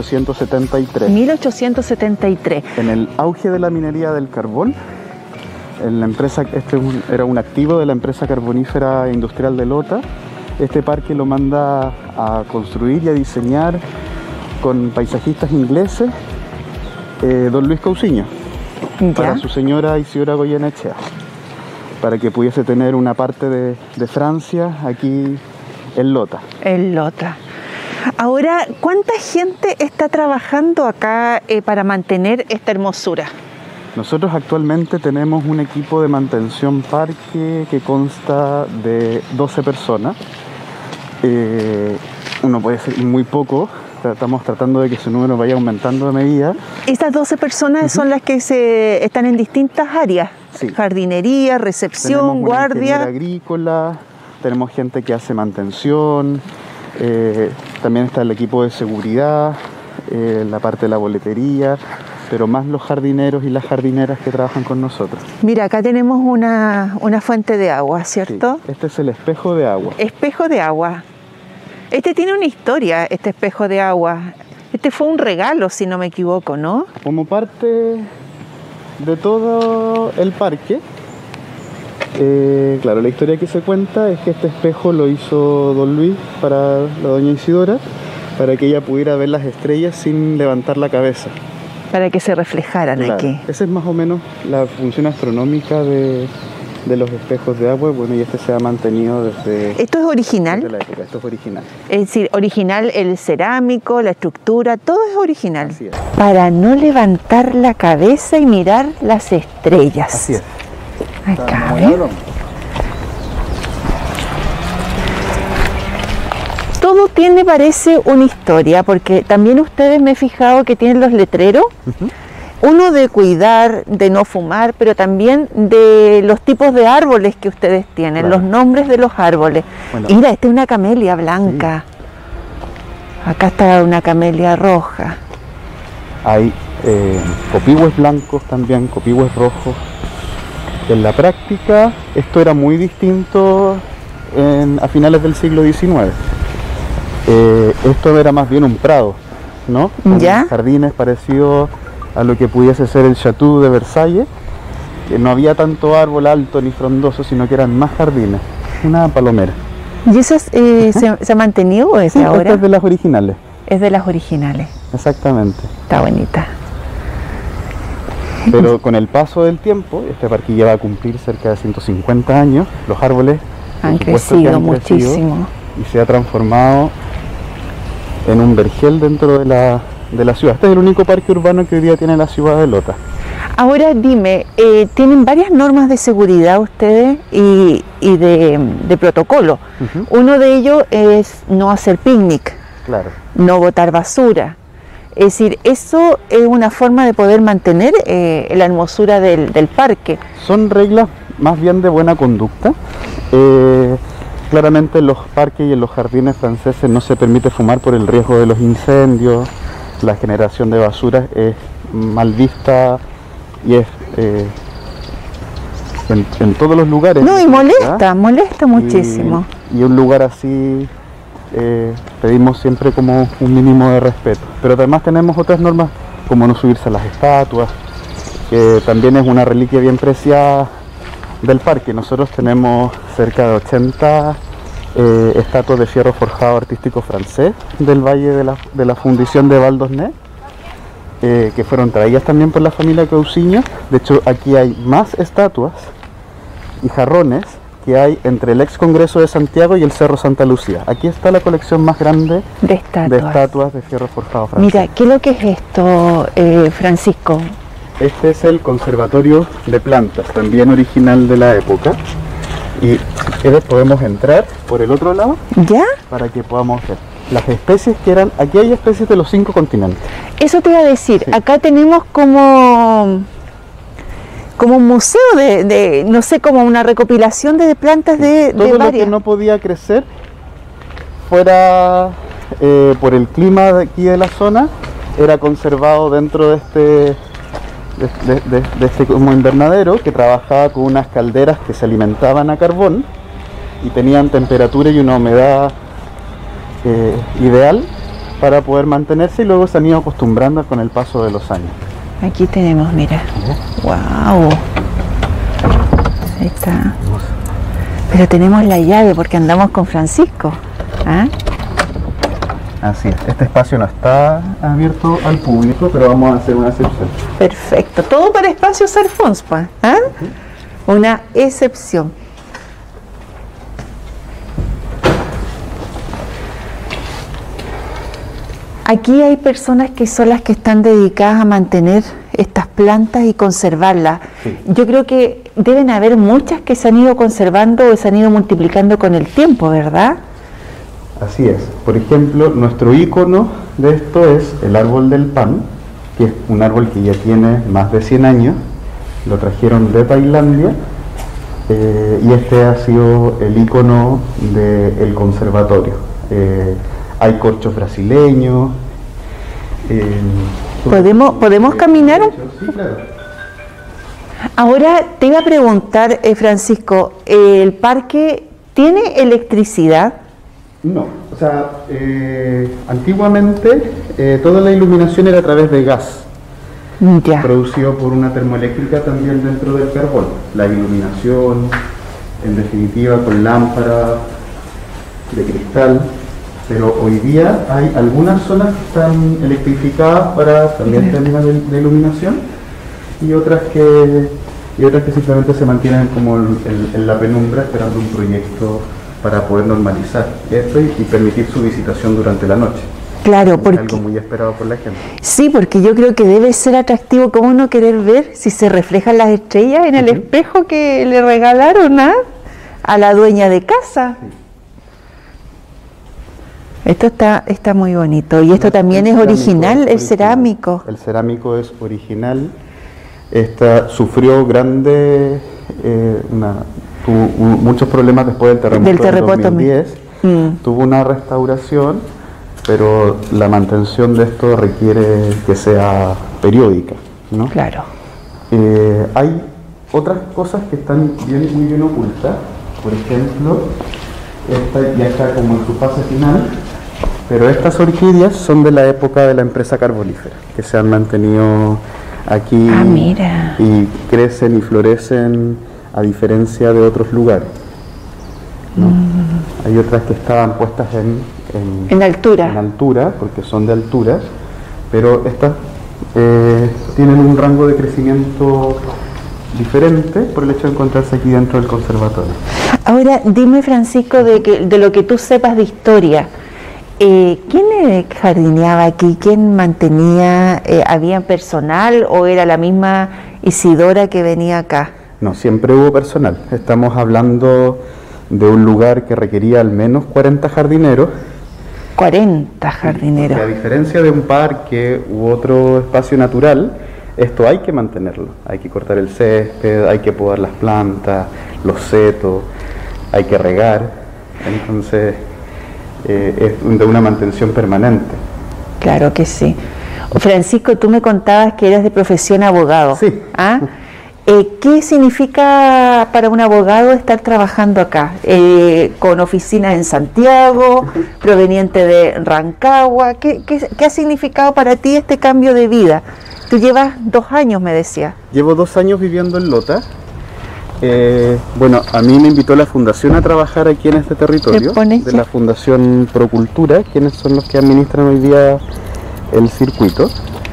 1873. 1873. En el auge de la minería del carbón, en la empresa, era un activo de la empresa carbonífera industrial de Lota. Este parque lo manda a construir y a diseñar con paisajistas ingleses don Luis Cousiño, para su señora Isidora Goyenechea, para que pudiese tener una parte de Francia aquí en Lota. En Lota. Ahora, ¿cuánta gente está trabajando acá para mantener esta hermosura? Nosotros actualmente tenemos un equipo de mantención parque que consta de 12 personas. Uno puede ser muy poco, estamos tratando de que ese número vaya aumentando de medida. Estas 12 personas son las que están en distintas áreas, sí. Jardinería, recepción, tenemos una guardia. Agrícola, tenemos gente que hace mantención, también está el equipo de seguridad, la parte de la boletería, pero más los jardineros y las jardineras que trabajan con nosotros. Mira, acá tenemos una fuente de agua, ¿cierto? Sí, este es el espejo de agua. Espejo de agua. Este tiene una historia, este espejo de agua. Este fue un regalo, si no me equivoco, ¿no? Como parte de todo el parque, claro, la historia que se cuenta es que este espejo lo hizo don Luis para la doña Isidora, para que ella pudiera ver las estrellas sin levantar la cabeza. Para que se reflejaran, claro, aquí. Esa es más o menos la función astronómica de los espejos de agua. Bueno, y este se ha mantenido desde... ¿Esto es original? Desde la época, esto es original. Es decir, original el cerámico, la estructura, todo es original. Así es. Para no levantar la cabeza y mirar las estrellas. Así es. Acá, ¿eh? Todo tiene, parece, una historia, porque también ustedes me he fijado que tienen los letreros. Uno de cuidar, de no fumar, pero también de los tipos de árboles que ustedes tienen, claro, los nombres de los árboles. Bueno, mira, esta es una camelia blanca. Sí. Acá está una camelia roja. Hay copihue blancos también, copihue rojos. En la práctica, esto era muy distinto a finales del siglo XIX. Esto era más bien un prado, ¿no? Con jardines parecidos a lo que pudiese ser el Chateau de Versalles, que no había tanto árbol alto ni frondoso, sino que eran más jardines, una palomera. ¿Y eso se ha mantenido o es ahora? Esta es de las originales. Es de las originales. Exactamente. Está bonita. Pero con el paso del tiempo, este parque lleva a cumplir cerca de 150 años, los árboles han crecido muchísimo y se ha transformado en un vergel dentro de la ciudad. Este es el único parque urbano que hoy día tiene la ciudad de Lota. Ahora dime, tienen varias normas de seguridad ustedes y de protocolo. Uno de ellos es no hacer picnic, claro, no botar basura. Es decir, eso es una forma de poder mantener la hermosura del parque. Son reglas más bien de buena conducta. Claramente en los parques y en los jardines franceses no se permite fumar por el riesgo de los incendios. La generación de basura es mal vista y es en todos los lugares. No, y molesta muchísimo. Y un lugar así pedimos siempre como un mínimo de respeto. Pero además tenemos otras normas como no subirse a las estatuas, que también es una reliquia bien preciada del parque. Nosotros tenemos cerca de 80 estatuas de fierro forjado artístico francés del Valle de la Fundición de Val d'Osnay, que fueron traídas también por la familia Cousiño. De hecho, aquí hay más estatuas y jarrones que hay entre el ex Congreso de Santiago y el Cerro Santa Lucía. Aquí está la colección más grande de estatuas de fierro forjado francés. Mira, ¿qué es lo que es esto, Francisco? Este es el Conservatorio de Plantas, también original de la época. Y podemos entrar por el otro lado, ¿ya? Para que podamos ver las especies que eran. Aquí hay especies de los 5 continentes. Eso te iba a decir, sí. Acá tenemos como un museo de no sé, como una recopilación de plantas de todo lo que no podía crecer fuera por el clima de aquí de la zona, era conservado dentro de este como invernadero, que trabajaba con unas calderas que se alimentaban a carbón y tenían temperatura y una humedad ideal para poder mantenerse, y luego se han ido acostumbrando con el paso de los años. Aquí tenemos, mira. ¡Wow! Ahí está. Pero tenemos la llave porque andamos con Francisco. ¿Ah? Así es. Este espacio no está abierto al público, pero vamos a hacer una excepción. Perfecto. Todo para espacios Alfonspa. ¿Ah? Una excepción. Aquí hay personas que son las que están dedicadas a mantener estas plantas y conservarlas. Sí. Yo creo que deben haber muchas que se han ido conservando o se han ido multiplicando con el tiempo, ¿verdad? Así es. Por ejemplo, nuestro ícono de esto es el árbol del pan, que es un árbol que ya tiene más de 100 años. Lo trajeron de Tailandia y este ha sido el ícono del conservatorio. Hay corchos brasileños. ¿Podemos caminar? Sí, claro. Ahora te iba a preguntar, Francisco, ¿el parque tiene electricidad? No, o sea, antiguamente toda la iluminación era a través de gas, Ya. producido por una termoeléctrica también dentro del carbón. La iluminación, en definitiva, con lámparas de cristal, pero hoy día hay algunas zonas que están electrificadas para también temas de iluminación y otras que simplemente se mantienen como en la penumbra esperando un proyecto para poder normalizar esto y permitir su visitación durante la noche. Claro, Es porque algo muy esperado por la gente. sí, porque yo creo que debe ser atractivo como no querer ver si se reflejan las estrellas en el espejo que le regalaron a la dueña de casa. Esto está muy bonito y esto también es original, el cerámico. El cerámico es original. Sufrió tuvo muchos problemas después del terremoto del 2010. Tuvo una restauración, pero la mantención de esto requiere que sea periódica, ¿no? Claro. Hay otras cosas que están muy bien ocultas. Por ejemplo, esta ya está como en su fase final, pero estas orquídeas son de la época de la empresa carbolífera, que se han mantenido aquí. Ah, mira. Y crecen y florecen a diferencia de otros lugares, ¿no? Hay otras que estaban puestas En altura. en altura, porque son de altura, pero estas tienen un rango de crecimiento diferente por el hecho de encontrarse aquí dentro del conservatorio. Ahora, dime, Francisco, de lo que tú sepas de historia, ¿quién jardineaba aquí? ¿Quién mantenía? ¿Había personal o era la misma Isidora que venía acá? No, siempre hubo personal. Estamos hablando de un lugar que requería al menos 40 jardineros. 40 jardineros. Porque a diferencia de un parque u otro espacio natural, esto hay que mantenerlo. Hay que cortar el césped, hay que podar las plantas, los setos, hay que regar. Entonces, es de una mantención permanente. Claro que sí. Francisco, tú me contabas que eres de profesión abogado. Sí. ¿Ah? ¿Qué significa para un abogado estar trabajando acá? ¿Con oficinas en Santiago, proveniente de Rancagua? ¿Qué ha significado para ti este cambio de vida? Tú llevas 2 años, me decías. Llevo 2 años viviendo en Lota. Bueno, a mí me invitó la fundación a trabajar aquí en este territorio, de la Fundación Procultura, quienes son los que administran hoy día el circuito.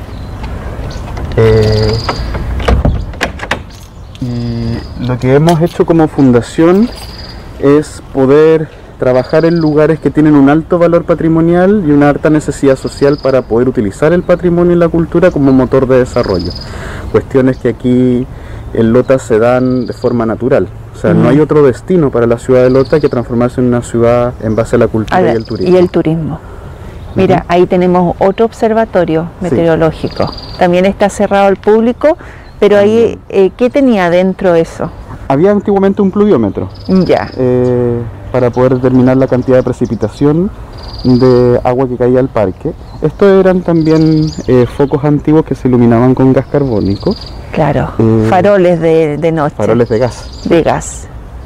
Y lo que hemos hecho como fundación es poder trabajar en lugares que tienen un alto valor patrimonial y una alta necesidad social para poder utilizar el patrimonio y la cultura como motor de desarrollo. Cuestiones que aquí en Lota se dan de forma natural. O sea, no hay otro destino para la ciudad de Lota que transformarse en una ciudad en base a la cultura y el turismo. Y el turismo. Mira, ahí tenemos otro observatorio meteorológico. También está cerrado al público, pero ahí, ¿qué tenía dentro eso? Había antiguamente un pluviómetro. Ya. Para poder determinar la cantidad de precipitación de agua que caía al parque. Estos eran también focos antiguos que se iluminaban con gas carbónico. Claro, faroles de noche. Faroles de gas. De gas.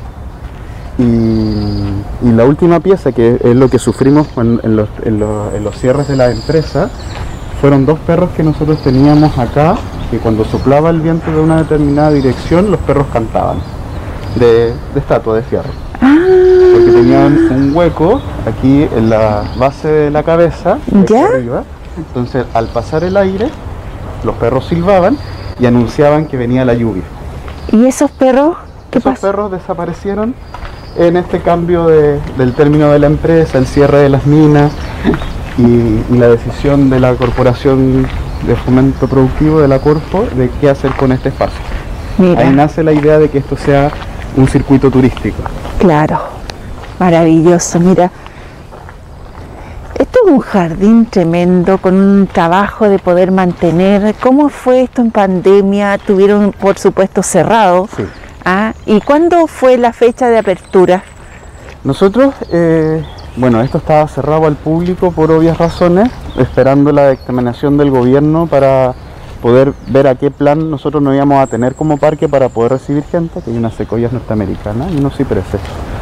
Y la última pieza, que es lo que sufrimos en los cierres de la empresa, fueron 2 perros que nosotros teníamos acá, que cuando soplaba el viento de una determinada dirección, los perros cantaban. de estatua de fierro. Porque tenían un hueco aquí en la base de la cabeza, aquí ¿Ya? arriba. Entonces, al pasar el aire, los perros silbaban y anunciaban que venía la lluvia. ¿Y esos perros? ¿Qué Esos pasó? perros desaparecieron en este cambio del término de la empresa, el cierre de las minas y la decisión de la Corporación de Fomento Productivo de la Corpo de qué hacer con este espacio. Mira, Ahí nace la idea de que esto sea un circuito turístico. claro, maravilloso. Mira, esto es un jardín tremendo con un trabajo de poder mantener. ¿Cómo fue esto en pandemia? Tuvieron, por supuesto, cerrado. Sí. Ah, ¿y cuándo fue la fecha de apertura? Nosotros, bueno, esto estaba cerrado al público por obvias razones, esperando la dictaminación del gobierno para poder ver a qué plan nosotros nos íbamos a tener como parque para poder recibir gente, que hay unas secoyas norteamericanas y unos cipreses.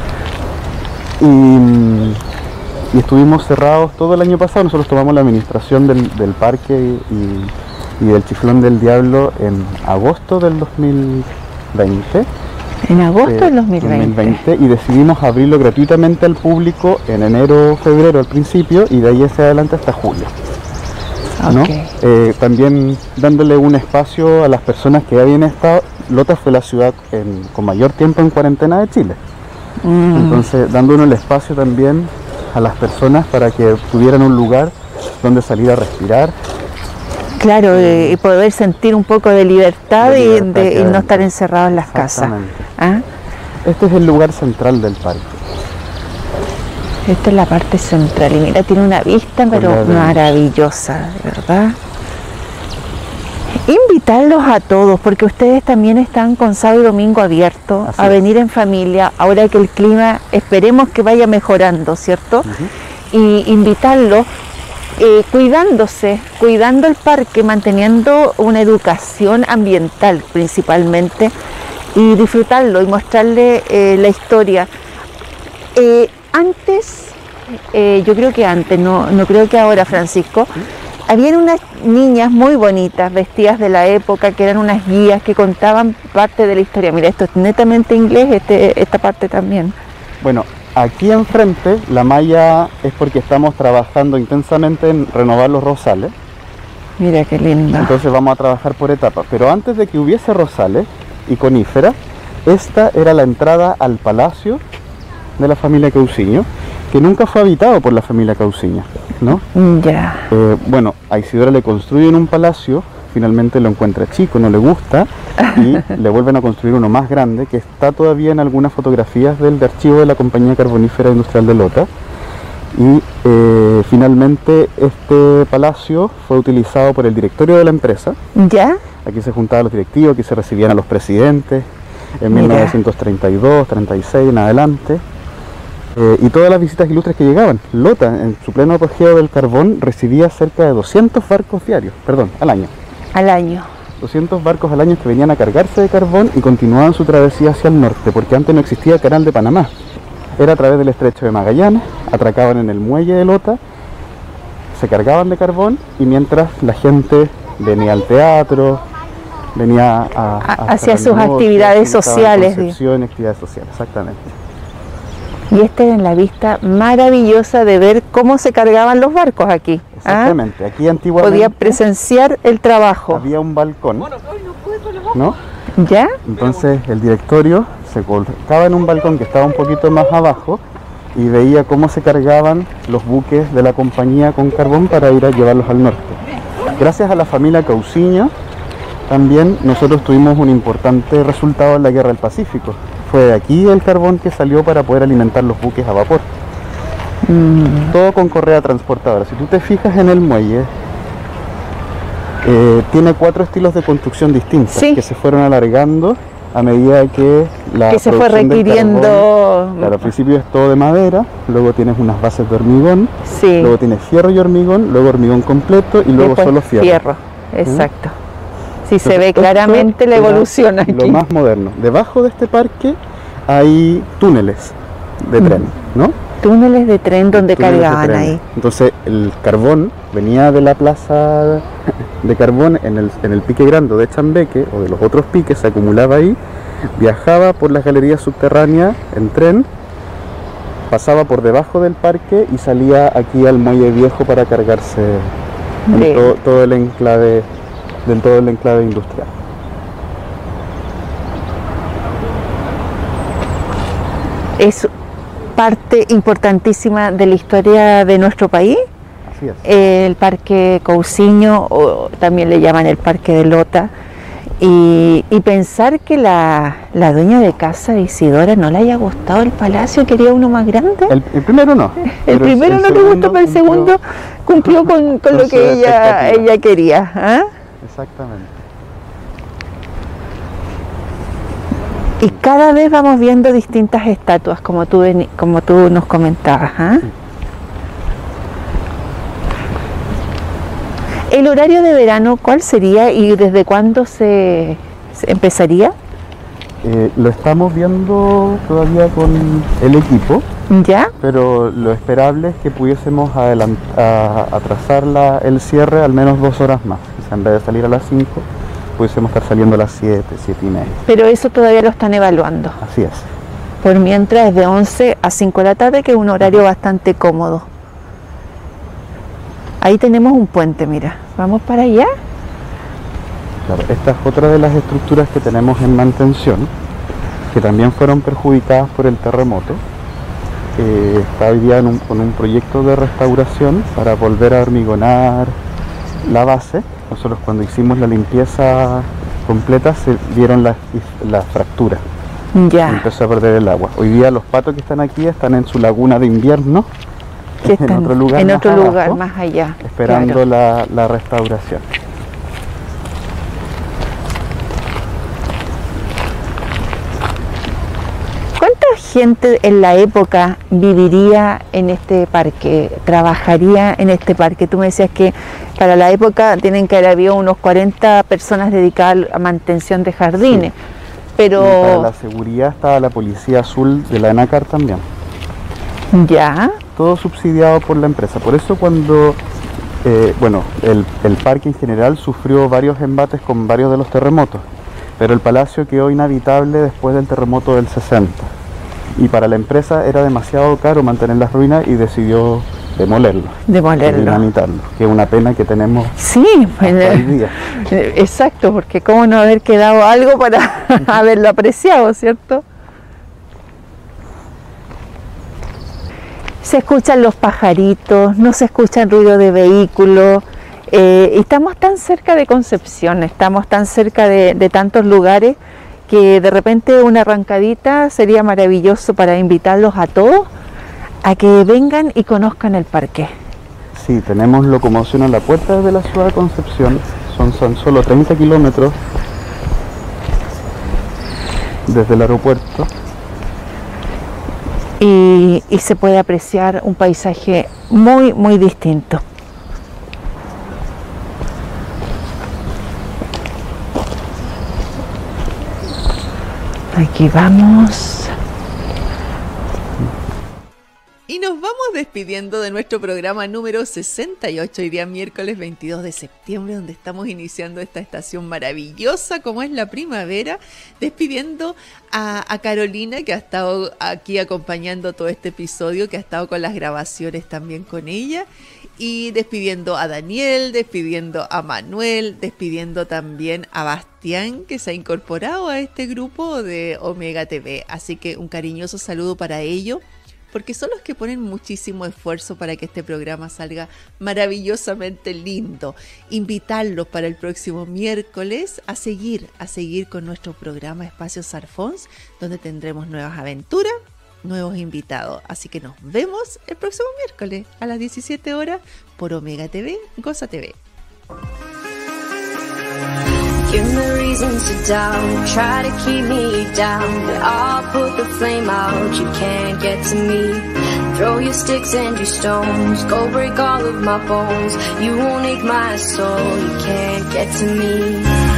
Y estuvimos cerrados todo el año pasado. Nosotros tomamos la administración del parque y del Chiflón del Diablo en agosto del 2020. En agosto del 2020. Y decidimos abrirlo gratuitamente al público en enero, febrero al principio y de ahí hacia adelante hasta julio, ¿no? Ok. También dándole un espacio a las personas que ya habían estado. Lota fue la ciudad con mayor tiempo en cuarentena de Chile. Entonces dándonos el espacio también a las personas para que tuvieran un lugar donde salir a respirar. Claro, y poder sentir un poco de libertad, De y libertad, no estar encerrados en las casas. Exactamente. ¿Ah? Este es el lugar central del parque. Esta es la parte central y mira, tiene una vista pero Maravilla. maravillosa, de verdad. Invitarlos a todos, porque ustedes también están con sábado y domingo abiertos, Así a es. venir en familia, ahora que el clima esperemos que vaya mejorando, ¿cierto? Y invitarlos cuidándose, cuidando el parque, manteniendo una educación ambiental principalmente, y disfrutarlo y mostrarle la historia. Antes, yo creo que antes, no creo que ahora, Francisco, habían unas niñas muy bonitas, vestidas de la época, que eran unas guías que contaban parte de la historia. Mira, esto es netamente inglés, esta parte también. Bueno, aquí enfrente la malla es porque estamos trabajando intensamente en renovar los rosales. Mira qué lindo. Entonces vamos a trabajar por etapas. Pero antes de que hubiese rosales y coníferas, esta era la entrada al palacio de la familia Cousiño, que nunca fue habitado por la familia Cousiño, ¿no? Ya. Bueno, a Isidora le construyen un palacio, finalmente lo encuentra chico, no le gusta, y le vuelven a construir uno más grande, que está todavía en algunas fotografías del archivo de la Compañía Carbonífera Industrial de Lota. Y finalmente este palacio fue utilizado por el directorio de la empresa. ¿Ya? Aquí se juntaban los directivos, aquí se recibían a los presidentes, en Mira. 1932, 36 en adelante. Y todas las visitas ilustres que llegaban. Lota, en su pleno apogeo del carbón, recibía cerca de 200 barcos diarios, al año. Al año. 200 barcos al año que venían a cargarse de carbón y continuaban su travesía hacia el norte, porque antes no existía el canal de Panamá. Era a través del estrecho de Magallanes, atracaban en el muelle de Lota, se cargaban de carbón y mientras la gente venía al teatro, venía Hacia sus actividades sociales. Concepción, actividades sociales, exactamente. Y esta era la vista maravillosa de ver cómo se cargaban los barcos aquí. Exactamente, aquí antiguamente Podía presenciar el trabajo. había un balcón, ¿no? ¿Ya? Entonces el directorio se colocaba en un balcón que estaba un poquito más abajo y veía cómo se cargaban los buques de la compañía con carbón para ir a llevarlos al norte. Gracias a la familia Cousiño también nosotros tuvimos un importante resultado en la Guerra del Pacífico. Fue de aquí el carbón que salió para poder alimentar los buques a vapor. Todo con correa transportadora. Si tú te fijas en el muelle, tiene 4 estilos de construcción distintos, Sí. que se fueron alargando a medida que la Que se fue producción del requiriendo. carbón, claro, al principio es todo de madera, luego tienes unas bases de hormigón, Sí. luego tienes fierro y hormigón, luego hormigón completo y luego Después solo fierro. Exacto. Sí, se Entonces, ve esto claramente la era evolución aquí. Lo más moderno. Debajo de este parque hay túneles de tren, ¿no? Túneles de tren donde Túneles de cargaban tren. ahí. Entonces el carbón venía de la plaza de carbón en el pique grande de Chambeque o de los otros piques, se acumulaba ahí Viajaba por las galerías subterráneas en tren, pasaba por debajo del parque y salía aquí al muelle viejo para cargarse en todo el enclave industrial. Es parte importantísima de la historia de nuestro país. Así es. El Parque Cousiño, o también le llaman el Parque de Lota, y pensar que la dueña de casa, Isidora, no le haya gustado el palacio, quería uno más grande. El primero no. El primero no le gustó, pero el segundo cumplió con lo que ella quería. ¿Ah? Exactamente. Y cada vez vamos viendo distintas estatuas, como tú nos comentabas. ¿Ah? Sí. ¿El horario de verano cuál sería y desde cuándo se empezaría? Lo estamos viendo todavía con el equipo, ¿Ya? pero lo esperable es que pudiésemos atrasar el cierre al menos 2 horas más. O sea, en vez de salir a las 5, pudiésemos estar saliendo a las 7, 7 y media. Pero eso todavía lo están evaluando. Así es. Por mientras es de 11 a 5 de la tarde, que es un horario bastante cómodo. Ahí tenemos un puente, mira. ¿Vamos para allá? Claro, esta es otra de las estructuras que tenemos en mantención, que también fueron perjudicadas por el terremoto. Está hoy día con un proyecto de restauración para volver a hormigonar la base. Nosotros cuando hicimos la limpieza completa se vieron las fracturas. Ya. Y empezó a perder el agua. Hoy día los patos que están aquí están en su laguna de invierno, Que están en otro lugar, abajo, más allá. esperando Claro. la restauración. ¿Cuánta gente en la época viviría en este parque, trabajaría en este parque? Tú me decías que para la época tienen que haber habido unos 40 personas dedicadas a mantención de jardines, Sí. pero... Y para la seguridad estaba la Policía Azul de la ENACAR también. Ya, Todo subsidiado por la empresa. Por eso cuando, el parque en general sufrió varios embates con varios de los terremotos, pero el palacio quedó inhabitable después del terremoto del 60. Y para la empresa era demasiado caro mantener las ruinas y decidió demolerlo. Dinamitarlo, que es una pena que tenemos sí, hasta hoy día. exacto, porque cómo no haber quedado algo para haberlo apreciado, ¿cierto? Se escuchan los pajaritos, no se escucha el ruido de vehículos. Estamos tan cerca de Concepción, estamos tan cerca de tantos lugares que de repente una arrancadita sería maravilloso para invitarlos a todos a que vengan y conozcan el parque. Sí, tenemos locomoción a la puerta de la ciudad de Concepción, son solo 30 kilómetros desde el aeropuerto. Y se puede apreciar un paisaje muy, muy distinto. Aquí vamos. Y nos vamos despidiendo de nuestro programa número 68, hoy día miércoles 22 de septiembre, donde estamos iniciando esta estación maravillosa como es la primavera, despidiendo a Carolina, que ha estado aquí acompañando todo este episodio, que ha estado con las grabaciones también con ella, y despidiendo a Daniel, despidiendo a Manuel, despidiendo también a Bastián, que se ha incorporado a este grupo de Omega TV. Así que un cariñoso saludo para ellos, porque son los que ponen muchísimo esfuerzo para que este programa salga maravillosamente lindo. Invitarlos para el próximo miércoles a seguir con nuestro programa Espacio Sarfons, donde tendremos nuevas aventuras, nuevos invitados. Así que nos vemos el próximo miércoles a las 17 horas por Omega TV, Goza TV. Give me reasons to doubt, try to keep me down, but I'll put the flame out, you can't get to me. Throw your sticks and your stones, go break all of my bones, you won't ache my soul, you can't get to me.